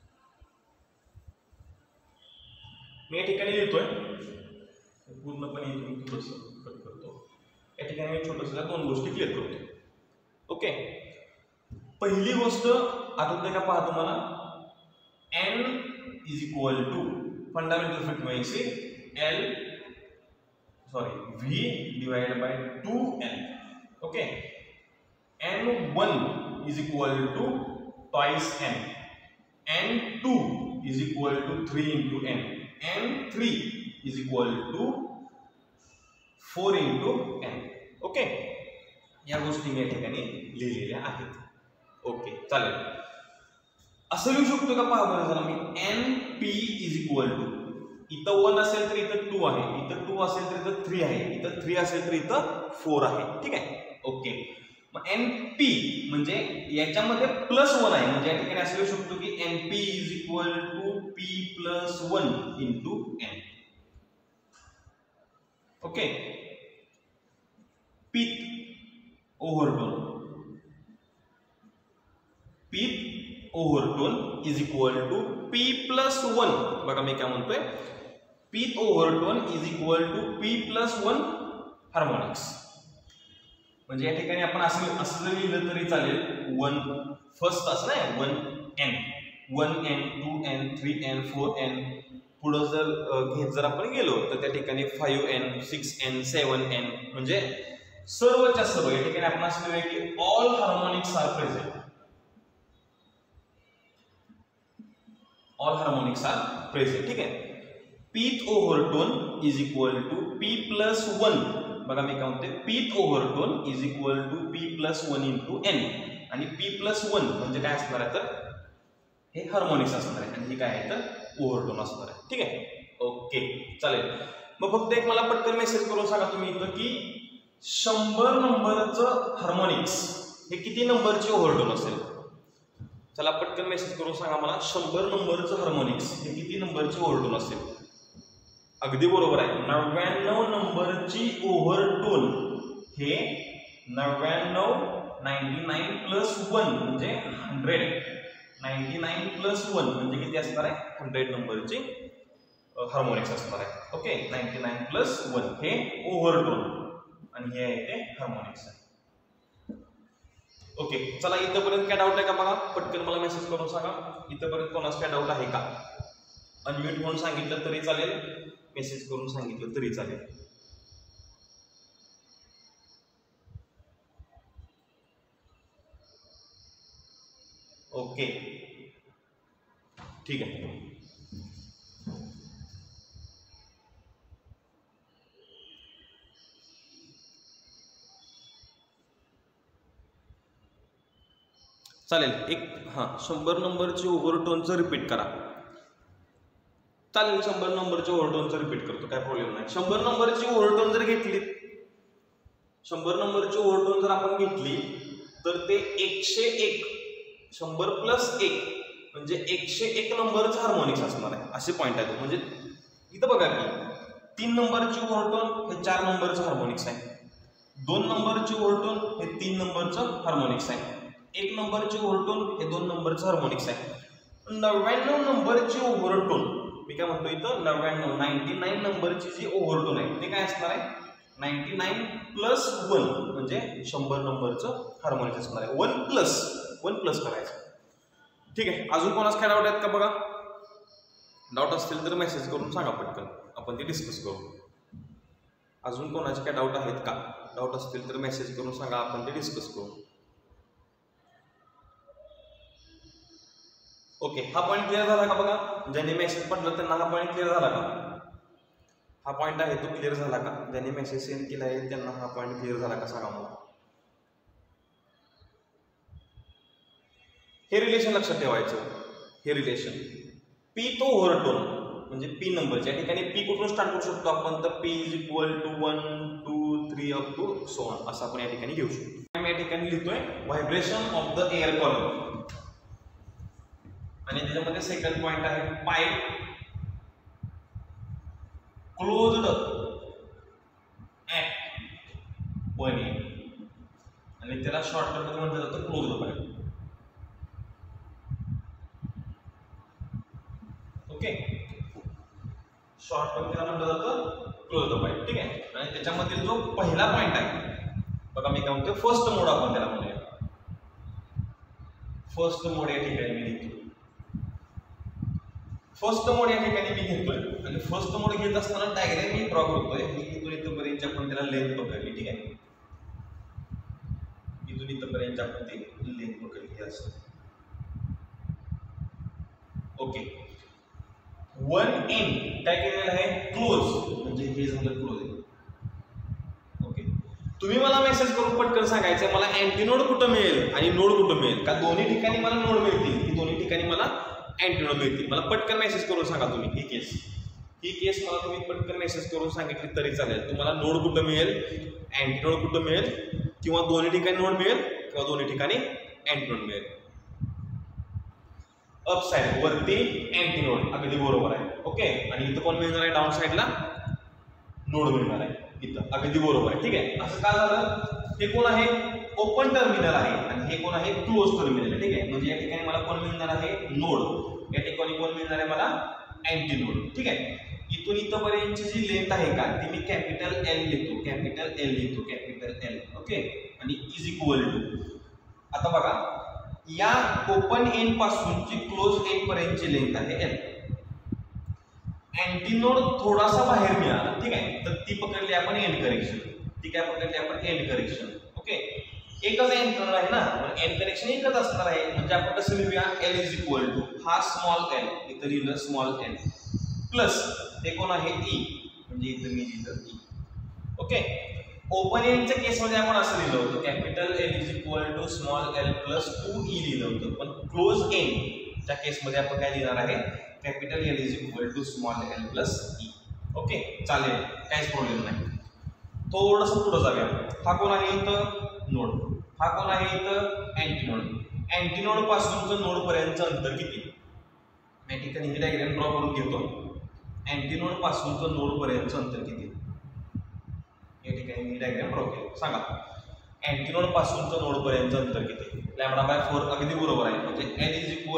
A: मी या ठिकाणी लिहितोय पूर्णपणे थोडंसं कट करतो. या ठिकाणी मी छोटंसं दोन गोष्टी क्लिअर करतो. ओके, पहिली गोष्ट आठवते का पहा तुम्हाला, N is equal to fundamental frequency L sorry V divided by two L. Okay, N one is equal to twice N, N two is equal to three into N, N three is equal to four into N. Okay, या गोष्टी मी या ठिकाणी लिहिलेल्या आहेत. Okay, चालेल. असं लिहू शकतो का पहा बरं जरा मी, N P is equal to, इथं वन असेल तर इथं टू आहे, इथं टू असेल तर इथं थ्री आहे, इथं थ्री असेल तर इथं फोर आहे. ठीक आहे, ओके, मग एन पी म्हणजे याच्यामध्ये प्लस वन आहे, म्हणजे या ठिकाणी असं लिहू शकतो की N P is equal to P plus one into N. Okay, pth overtone, pth overtone is equal to P plus one. बघा मी काय म्हणतोय, pth overtone is equal to P plus one harmonics. म्हणजे या ठिकाणी आपण असं असं जर लिहिलं तरी चालेल, वन फर्स्ट असं नाही, one N, one N, two N, three N, four N, पुढं जर घेत जर आपण गेलो तर त्या ठिकाणी five N, six N, seven N, म्हणजे सर्वच्या सर्व या ठिकाणी आपण असं लिहूया की all harmonics are present, all harmonics are present. ठीक आहे, pth overtone is equal to P plus one. बघा मी काय म्हणते, pth overtone is equal to P plus one into N, आणि पी प्लस वन म्हणजे काय असणार आहे तर हे हार्मोनिक्स असणार आहे, आणि हे काय आहे तर ओव्हरटोन असणार आहे. ठीक आहे, ओके, चालेल. मग फक्त एक मला पटकन मेसेज करून सांगा तुम्ही इथं की शंभर नंबरचं हार्मोनिक्स हे किती नंबरचे ओव्हरटोन असेल. चला पटकन मेसेज करून सांगा मला, शंभर नंबरचं हार्मोनिक्स हे किती नंबरचे ओव्हरटोन असेल. अगदी बरोबर आहे, नव्याण्णव नंबरची ओव्हरटोन हे नव्याण्णव नाईन्टी नाईन प्लस वन म्हणजे hundred, ninety nine plus one म्हणजे किती असणार आहे, हंड्रेड नंबरची हार्मोनिक्स असणार आहे. Okay, ninety nine plus one हे ओव्हरटोन आणि हे आहे ते हार्मोनिक्स आहे. ओके, चला इथपर्यंत काय डाऊट आहे का बघा, पटकन मला मेसेज करून सांगा. इथपर्यंत कोणास काय डाऊट आहे का? अनम्यूट होऊन सांगितलं तरी चालेल, मेसेज करून सांगितलं तरी चालेल. ओके, ठीक आहे. चालेल. एक हां शंभर नंबरची ओव्हरटोनचं रिपीट करा. चालेल, शंभर नंबरची ओव्हरटोनचं रिपीट करतो, काय प्रॉब्लेम नाही. शंभर नंबरची ओव्हरटोन जर घेतली, शंभर नंबरची ओव्हरटोन जर आपण घेतली तर ते एकशे एक, शंभर प्लस एक म्हणजे एकशे एक नंबरचं हार्मोनिक्स असणार आहे, असे पॉईंट आहे. म्हणजे इथं बघा की तीन नंबरची ओव्हरटोन हे चार नंबरचं हार्मोनिक्स आहे, दोन नंबरची ओव्हरटोन हे तीन नंबरचं हार्मोनिक्स आहे, एक नंबरची ओव्हरटोन हे दोन नंबरचं हार्मोनिक्स आहे. नव्याण्णव नंबरची ओव्हरटोन, मी काय म्हणतो इथं नव्याण्णव नाईन्टी नाईन नंबरची जी ओव्हरटोन आहे ते काय असणार आहे, नाईन्टी नाईन प्लस वन म्हणजे शंभर नंबरचं हार्मोनिक्स असणार आहे. वन प्लस वन प्लस करायचं. ठीक आहे, अजून कोणास काय डाऊट आहेत का बघा? डाऊट असतील तर मेसेज करून सांगा पटकन, आपण ते डिस्कस करू. अजून कोणाचे काय डाऊट आहेत का? डाऊट असतील तर मेसेज करून सांगा, आपण ते डिस्कस करू. ओके, हा पॉईंट क्लिअर झाला का बघा? ज्यांनी मेसेज पडलं त्यांना हा पॉईंट क्लिअर झाला का? हा पॉईंट आहे तो क्लिअर झाला का? ज्यांनी मेसेज सेंड केला आहे त्यांना हा पॉईंट क्लिअर झाला का सांगा मला. हे रिलेशन लक्षात ठेवायचं. हे रिलेशन पी तो ओव्हरटोन म्हणजे पी नंबरच्या ठिकाणी पी कुठून स्टार्ट करू शकतो आपण, तर P is equal to one two three up to so on असं आपण या ठिकाणी घेऊ शकतो. मी या ठिकाणी लिहितोय vibration of the air column आणि त्याच्यामध्ये सेकंड पॉइंट आहे pipe closed at one end आणि त्याला शॉर्टकट मध्ये म्हटलं जातं क्लोज्ड पाईप. ओके, शॉर्टकट त्याला म्हटलं जातं क्लोज्ड पाईप. ठीक आहे, आणि त्याच्यामधील जो पहिला पॉइंट आहे बघा, मी काय म्हणतो फर्स्ट मोड आपण त्याला म्हणूया. फर्स्ट मोड या ठिकाणी मी लिहितो. फर्स्ट मोड या ठिकाणी मी घेतोय आणि फर्स्ट मोड घेत असताना डायग्राम मी ड्रॉ करतोय. इथून इथपर्यंत आपण त्याला लेंथ पकडली. ठीक आहे, इथून इथपर्यंत आपण ती लेंथ पकडली असं. ओके, वन एंड काय केलेलं आहे क्लोज म्हणजे हे झालं क्लोज. ओके, तुम्ही मला मेसेज करून पटकन सांगायचं मला अँटीनोड कुठं मिळेल आणि नोड कुठं मिळेल, का दोन्ही ठिकाणी मला नोड मिळतील की दोन्ही ठिकाणी मला अँटीनोड मिळतील. मला पटकन मेसेज करून सांगा तुम्ही. ही केस ही केस मला तुम्ही पटकन मेसेज करून सांगितली तरी चालेल. तुम्हाला नोड कुठं मिळेल, अँटीनोड कुठं मिळेल, किंवा दोन्ही ठिकाणी नोड मिळेल किंवा दोन्ही ठिकाणी अँटीनोड मिळेल. अप साइड वरती अँटीनोड, अगदी बरोबर आहे. ओके, आणि इथं कोण मिळणार आहे, डाऊन साइडला नोड मिळणार आहे इथं, अगदी बरोबर आहे. ठीक आहे, असं का झालं? हे कोण आहे, ओपन टर्मिनल आहे आणि हे कोण आहे, क्लोज टर्मिनल आहे. ठीक आहे, म्हणजे या ठिकाणी मला कोण मिळणार आहे, नोड. या ठिकाणी कोण मिळणार आहे मला, अँटीनोड. ठीक आहे, इथून इथपर्यंतची जी लेंथ आहे का ती मी कॅपिटल एल लिहितो, कॅपिटल एल लिहितो, कॅपिटल एल. ओके, आणि इज इक्वल टू, आता बघा या ओपन एंड पासूनची क्लोज एंड पर्यंतची लेंथ आहे एल. अँटीनोड थोडासा बाहेर मिळाला. ठीक आहे, तर ती पकडली आपण एंड करेक्शन. ती काय पकडली आपण, एंड करेक्शन. ओके, एकच अँटीनोड आहे ना, पण एंड करेक्शन एकच असणार आहे. म्हणजे आपण कसं लिहूया, एल इज इक्वल टू हा स्मॉल एल, इथं लिहिलं स्मॉल एल, प्लस हे कोण आहे, ई, म्हणजे इथं मी लिहिलं ई. ओके, ओपन एंडच्या केसमध्ये आपण असं लिहिलं होतं, capital L is equal to small L plus two E लिहिलं होतं. पण क्लोज एंडच्या केसमध्ये आपण काय लिहिणार आहे, capital L is equal to small L plus E. Okay, चालेल, काहीच प्रॉब्लेम नाही. थोडंसं पुढं जाऊया. हा कोण आहे इथं, नोड. हा कोण आहे इथं, अँटीनोड. अँटीनोड पासूनचं नोड पर्यंतचं अंतर किती, या ठिकाणी ही डायग्राम ड्रॉ करून घेतो. अँटीनोड पासूनचं नोड पर्यंतचं अंतर किती, या ठिकाणी ही डायग्राम ड्रॉ केली. सांगा अँटीनोड पासूनचं नोड पर्यंतचं अंतर किती, लॅम्बडा बाय फोर. अगदी बरोबर आहे, म्हणजे L is equal to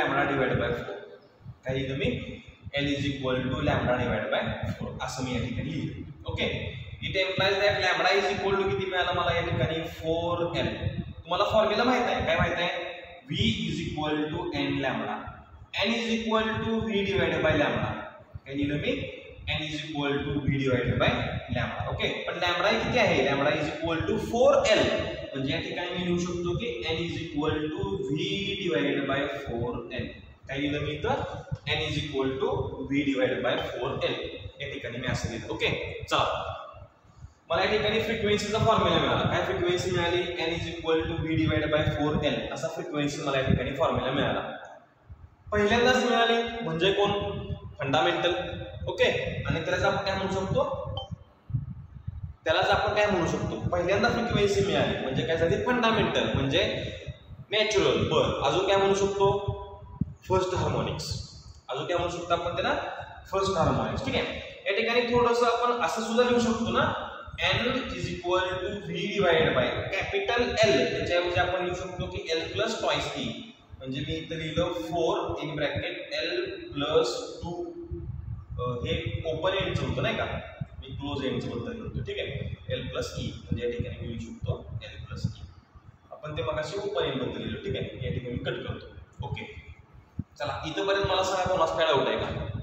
A: lambda divide by four. काय लिहिलं मी? L is equal to lambda divide by four असं मी या ठिकाणी लिहिलं. Okay, it implies that lambda is equal to किती मिळालं मला या ठिकाणी? Four L. तुम्हाला फॉर्म्युला माहित आहे, काय माहित आहे? V is equal to N lambda. N is equal to V divided by lambda. काय लिहिलं मी? N is equal to V divided by lambda. Okay, पण लॅम्बडा किती आहे? Lambda is equal to four L. म्हणजे या ठिकाणी मी लिहू शकतो की N is equal to V divided by four L. काय लिहिलं मी इथं? N is equal to V divided by four L. या ठिकाणी मी असं लिहिलं. ओके, चला मला या ठिकाणी फ्रिक्वेन्सीचा फॉर्म्युला मिळाला. काय फ्रिक्वेन्सी मिळाली? N is equal to V divided by four L असा फ्रिक्वेन्सी मला या ठिकाणी फॉर्म्युला मिळाला. पहिल्यांदाच मिळाली म्हणजे कोण? फंडामेंटल. ओके, आणि त्यालाच आपण काय म्हणू शकतो? त्यालाच आपण काय म्हणू शकतो? पहिल्यांदा फ्रिक्वेन्सी मिळाली म्हणजे काय झाली? फंडामेंटल म्हणजे नॅचरल. बर, अजून काय म्हणू शकतो? First harmonics. अजून काय म्हणू शकतो आपण त्याला? First harmonics. ठीक आहे, या ठिकाणी थोडंसं आपण असं सुद्धा लिहू शकतो ना, N is equal to V divide by capital L. त्याच्याऐवजी आपण लिहू शकतो की एल प्लस टॉइस ई. म्हणजे मी इथं लिहिलं four in bracket L plus two. हे ओपन एंडचं होतं नाही का, मी क्लोज एंडचं बद्दल लिहितो. ठीक आहे, एल प्लस ई म्हणजे या ठिकाणी मी लिहू शकतो एल प्लस ई. आपण ते मगाशी ओपन एंड बद्दल लिहिलं. ठीक आहे, या ठिकाणी कट करतो. ओके, चला इथंपर्यंत मला सांगा कोणास काय डाऊट आहे का?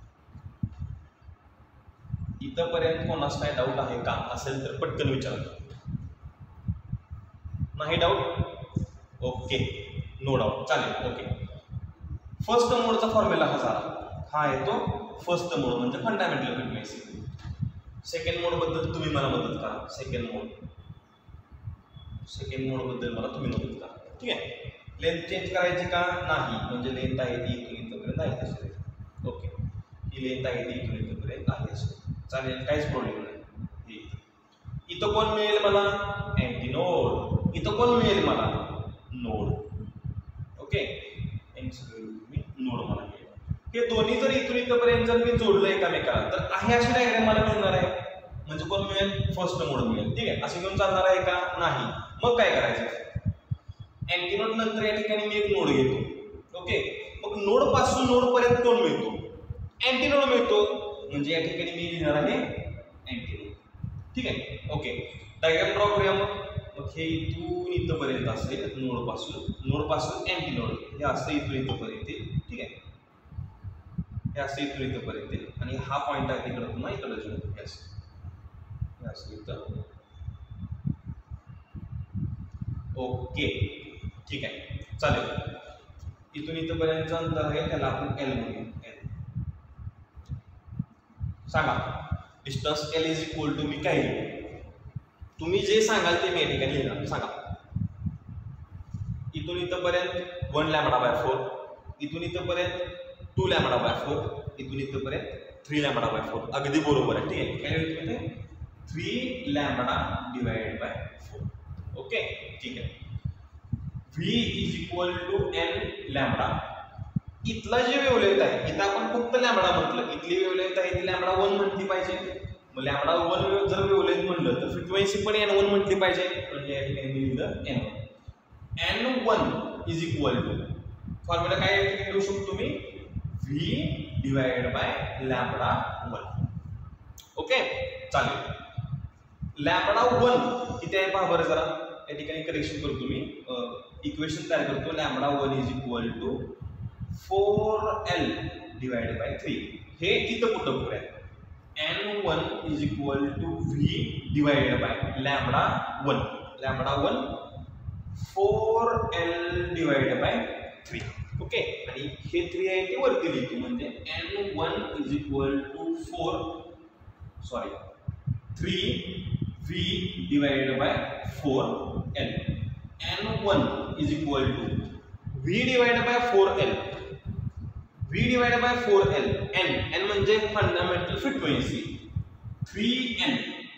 A: इथंपर्यंत कोणास काय डाऊट आहे का? असेल तर पटकन विचारा. नाही डाऊट? ओके, नो डाऊट, चालेल. ओके, फर्स्ट मोडचा फॉर्म्युला हा झाला. हा आहे तो फर्स्ट मोड म्हणजे फंडामेंटल फ्रिक्वेन्सी. सेकंड मोड बद्दल तुम्ही मला मदत करा. सेकंड मोड सेकंड मोड बद्दल मला तुम्ही मदत करा. ठीक आहे, लेंथ चेंज करायची का? नाही, म्हणजे लेंथ आहे ती इथून इथपर्यंत आहे तशी. ओके, ही लेंथ आहे ती इथून इथपर्यंत आहे अशी. चालेल, काहीच प्रॉब्लेम नाही. इथं कोण मिळेल मला? Anti node. इथं कोण मिळेल मला? नोड. ओके, नोड मला मिळेल. हे दोन्ही जर इथून इथपर्यंत जर मी जोडलं एकामेकाला तर आहे अशी डायग्राम मला मिळणार आहे. म्हणजे कोण मिळेल? फर्स्ट मोड मिळेल. ठीक आहे, असं घेऊन चालणार आहे का? नाही. मग काय करायचं? अँटी नोड नंतर या ठिकाणी मी एक नोड घेतो. ओके, मग नोड पासून नोड पर्यंत कोण मिळतो? अँटी नोड मिळतो. म्हणजे या ठिकाणी मी लिहिणार आहे अँटी नोड. ठीक आहे, ओके, डायग्राम ड्रॉ करूया. मग मग हे इथून इथपर्यंत असेल नोड पासून. नोड पासून अँटी नोड हे असं इथून इथपर्यंत. ठीक आहे, हे असं इथून इथपर्यंत. आणि हा पॉईंट आहे तिकडं पुन्हा इकडं जोड. हे असं इथं. ओके, ठीक आहे, चालेल. इथून इथपर्यंतचं अंतर आहे त्याला आपण एल म्हणूया. एल. सांगा distance L is equal to मी काय लिहू? तुम्ही जे सांगाल ते मी या ठिकाणी लिहिणार. सांगा. इथून इथपर्यंत वन लॅम्बडा बाय फोर. इथून इथपर्यंत टू लॅम्बडा बाय फोर. इथून इथपर्यंत थ्री लॅम्बडा बाय फोर. अगदी बरोबर आहे. ठीक आहे, काय लिहितो मी ते? Three lambda divided by four. Okay, ठीक आहे. V is equal to N lambda. इथला जे वेवलेंथ आहे, इथं आपण फक्त लॅम्बडा म्हटलं, इथली वेवलेंथ आहे ती लॅम्बडा वन म्हटली पाहिजे. मग लॅम्बडा वन जर वेवलेंथ म्हणलं तर फ्रिक्वेन्सी पण एन वन म्हटली पाहिजे. म्हणजे या ठिकाणी मी लिहिलं N one. N one is equal to formula काय लिहू शकतो मी? V divided by lambda one. Okay, चालेल. लॅम्बडा वन किती आहे पहा बरं जरा. या ठिकाणी करेक्शन करतो मी, इक्वेशन तयार करतो. Lambda one is equal to four L divided by three. हे इथं कुठं करूया? N one is equal to V divided by lambda one. Lambda one four L divided by three. Okay, आणि हे थ्री आहे ते वरती लिहितो. म्हणजे N one is equal to four sorry three V divided by four L. N one is equal to V divided by four L. V divided by four L. N N म्हणजे fundamental frequency. Three N.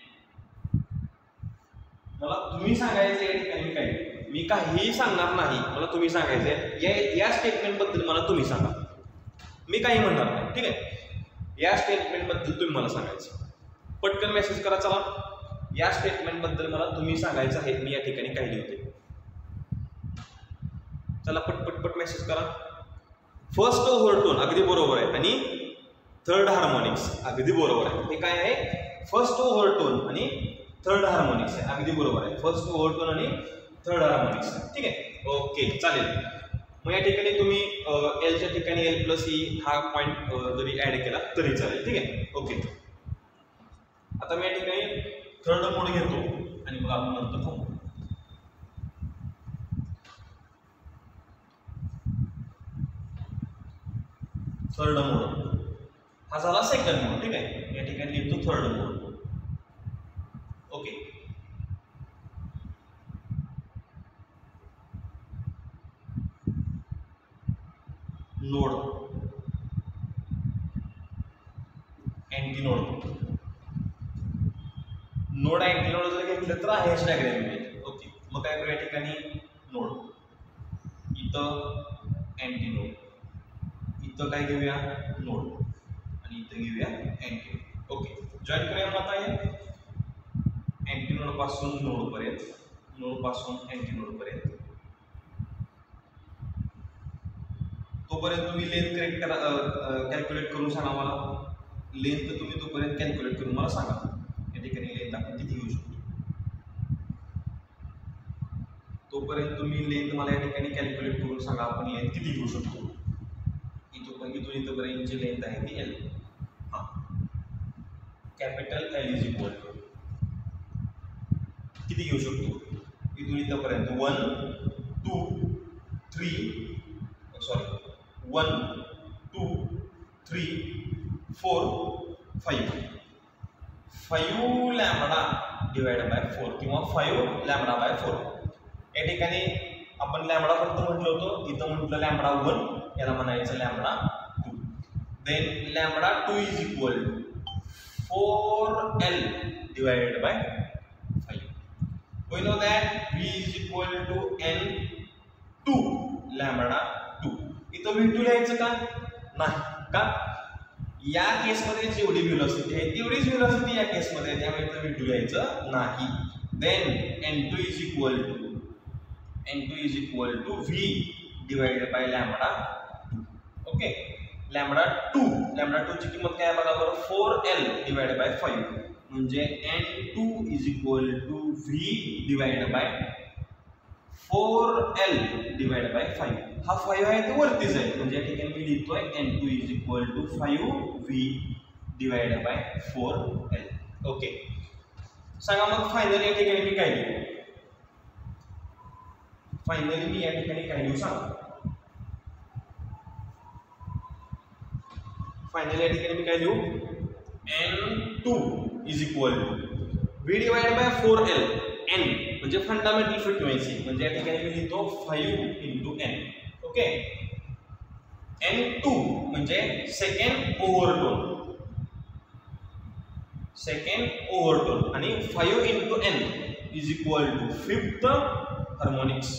A: मला तुम्ही सांगायचं या ठिकाणी काय? मी काहीही सांगणार नाही, मला तुम्ही सांगायचंय. या या स्टेटमेंट बद्दल मला तुम्ही सांगा. मी काही म्हणणार नाही. ठीक आहे, या स्टेटमेंट बद्दल तुम्ही मला सांगायचं. पटकन मेसेज करा. चला, या स्टेटमेंट बद्दल मला तुम्ही सांगायचं आहे. मी या ठिकाणी काय लिहिते? चला पटपट पट मेसेज करा. फर्स्ट ओव्हरटोन अगदी बरोबर आहे आणि थर्ड हार्मोनिक्स अगदी बरोबर आहे. हे काय आहे? फर्स्ट ओव्हरटोन आणि थर्ड हार्मोनिक्स आहे. अगदी बरोबर आहे. फर्स्ट ओव्हरटोन आणि थर्ड हार्मोनिक्स आहे. ठीक आहे, ओके चालेल. मग या ठिकाणी तुम्ही एलच्या ठिकाणी एल प्लस ई हा पॉईंट जरी ऍड केला तरी चालेल. ठीक आहे, ओके. आता मी या ठिकाणी थर्ड मोड घेतो आणि मग आपण नंतर थांबू. थर्ड मोड हा झाला सेकंड मोड. ठीक आहे, या ठिकाणी लिहितो third mode. Okay, node anti node node anti node जर घेतलं तर आहे डायग्राम मध्ये. ओके, मग काय करूया? या ठिकाणी नोड, इथं अँटी नोड, इथं काय घेऊया? नोड, आणि इथं घेऊया अँटी नोड. ओके, जॉईन करूया. मग आता आहे अँटी नोड पासून नोड पर्यंत, नोड पासून अँटी नोड पर्यंत. तोपर्यंत तुम्ही लेंथ करेक्ट करा, कॅल्क्युलेट करून सांगा मला. लेंथ तुम्ही तोपर्यंत कॅल्क्युलेट करून मला सांगा. या ठिकाणी लेंथ आपण किती घेऊ शकतो तोपर्यंत तुम्ही लेंथ मला या ठिकाणी कॅल्क्युलेट करून सांगा. आपण लेंथ किती घेऊ शकतो? इथून इथून इथपर्यंतची लेंथ आहे ती एल. हा, capital L is equal to किती घेऊ शकतो? इथून इथपर्यंत one two three sorry one two three four five five lambda divide by four किंवा फाईव्ह लॅम्बडा बाय फोर. या ठिकाणी आपण लॅम्बडा फक्त म्हटलं होतं, इथं म्हटलं लॅम्बडा वन, याला म्हणायचं lambda two. Then lambda two is equal to four L divided by five. We know that V is equal to N two lambda two. इथं व्ही टू लिहायचं का? नाही. का? या केसमध्ये जेवढी व्हेलॉसिटी आहे तेवढीच व्हेलॉसिटी या केसमध्ये, त्यामुळे इथं व्ही टू लिहायचं नाही. Then N two is equal to N two is equal to V divided by lambda two. Okay, lambda two, lambda two ची किंमत काय बघा बरं? Four L divided by five, म्हणजे N two is equal to V divided by four L divide by five. हा five आहे तो वरतीच आहे, म्हणजे या ठिकाणी मी लिहितोय N two is equal to five V divided by four L. Okay, सांगा मग फायनली या ठिकाणी मी काय लिहू? फायनली मी या ठिकाणी काय लिहू सांगा? फायनली या ठिकाणी मी काय लिहू? N two is equal to V divided by four L. N म्हणजे फंडामेंटल फ्रिक्वेन्सी, म्हणजे या ठिकाणी मी लिहितो five into N. Okay, N two म्हणजे सेकंड ओव्हरटोन, सेकंड ओव्हरटोन, आणि five into N is equal to fifth harmonics.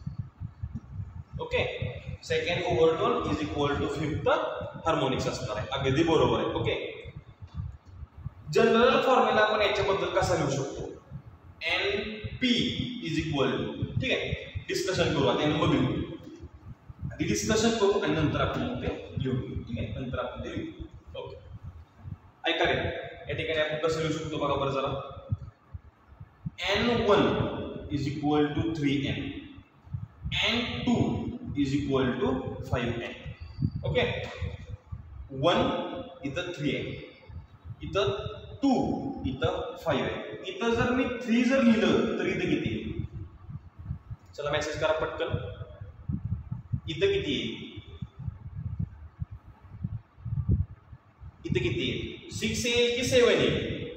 A: Okay, second overtone is equal to fifth harmonics असणार आहे. अगदी बरोबर आहे. ओके, जनरल फॉर्म्युला आपण याच्याबद्दल कसा लिहू शकतो? N P is equal to, ठीक आहे, डिस्कशन करू आता, बघू आधी डिस्कशन करू आणि नंतर आपण ते लिहू. ठीक आहे, नंतर आपण ते लिहू. ओके, ऐका रे, या ठिकाणी आपण कसं लिहू शकतो बघा बरं जरा. N one is equal to three N, N two is equal to five N. Okay, one इथं थ्री आहे, इथं टू, इथं फाईव्ह आहे. इथं जर मी थ्री जर लिहिलं तर इथं किती? चला मेसेज करा पटकन. इथं किती आहे? इथं किती आहे? सिक्स येईल की सेवन येईल?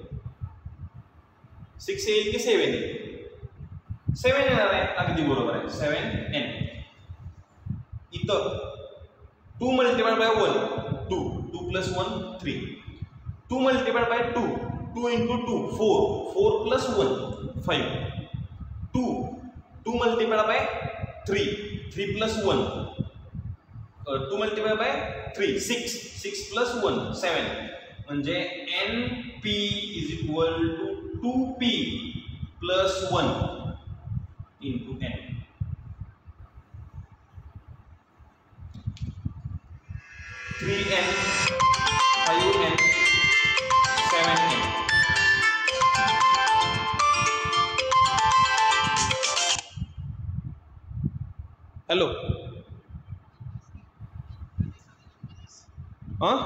A: सिक्स येईल की सेवन येईल? सेवन येणार आहे. अगदी बरोबर आहे, सेवन एन. इथं two multiplied by one, two, two plus one three, two multiplied by two, two into two four, four plus one five, two, two multiplied by three, three plus one, two multiplied by three six, six plus one seven, म्हणजे N P is equal to two P plus one into N. Three N five N seven N. Hello हां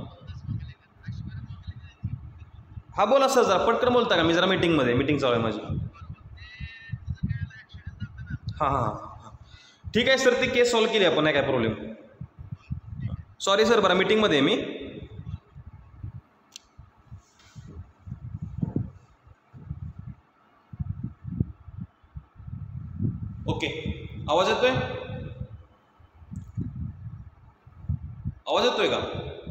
A: हा बोला sir, जरा पटकन बोलता का? मी जरा मीटिंगमध्ये मीटिंग चालू आहे माझी. हां हां हां ठीक आहे सर, ती केस सॉल्व केली आपण, नाही काय प्रॉब्लेम. सॉरी सर, बरं मीटिंगमध्ये आहे मी. ओके, आवाज येतोय? आवाज येतोय का?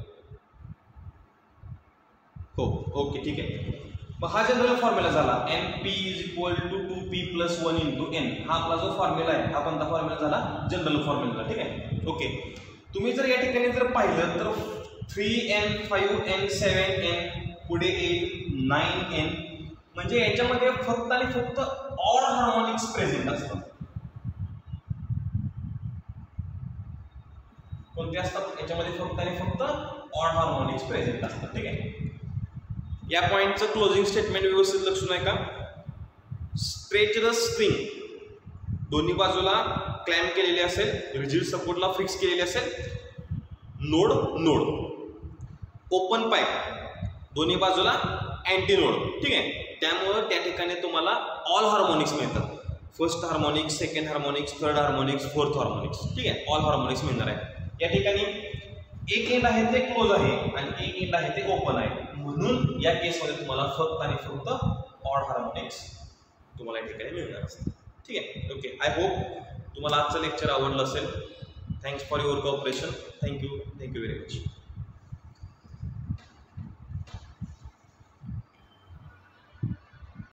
A: हो ओके ठीक आहे. मग हा जनरल फॉर्म्युला झाला N P is equal to two P plus one into N. हा आपला जो फॉर्म्युला आहे हा कोणता फॉर्म्युला झाला? General formula. ठीक आहे ओके. तुम्ही जर या ठिकाणी जर पाहिलं तर three N five N seven N पुढे एट नाईन एन म्हणजे याच्यामध्ये फक्त आणि फक्त ऑड हार्मोनिक्स प्रेझेंट असतात. कोणते असतात याच्यामध्ये? फक्त आणि फक्त ऑड हार्मोनिक्स प्रेझेंट असतात. ठीक आहे. या पॉइंटचं क्लोजिंग स्टेटमेंट व्यवस्थित लक्षून आहे का? स्ट्रेच द स्ट्रिंग, दोन्ही बाजूला क्लॅम्प केलेली असेल, रिजिड सपोर्टला फिक्स केलेली असेल, नोड नोड, ओपन पाईप, दोन्ही बाजूला अँटी नोड. ठीक आहे. त्यामुळं त्या ठिकाणी तुम्हाला ऑल हार्मोनिक्स मिळतात. First harmonics, second harmonics, third harmonics, fourth harmonics. ठीक आहे. ऑल हार्मोनिक्स मिळणार आहे. या ठिकाणी एक एंड आहे ते क्लोज आहे आणि एक एंड आहे ते ओपन आहे, म्हणून या केसमध्ये तुम्हाला फक्त आणि फक्त ऑड हार्मोनिक्स तुम्हाला या ठिकाणी मिळणार असतात. ठीक आहे ओके. आय होप तुम्हाला आजचं लेक्चर आवडलं असेल. Thanks for your cooperation. Thank you thank you very much.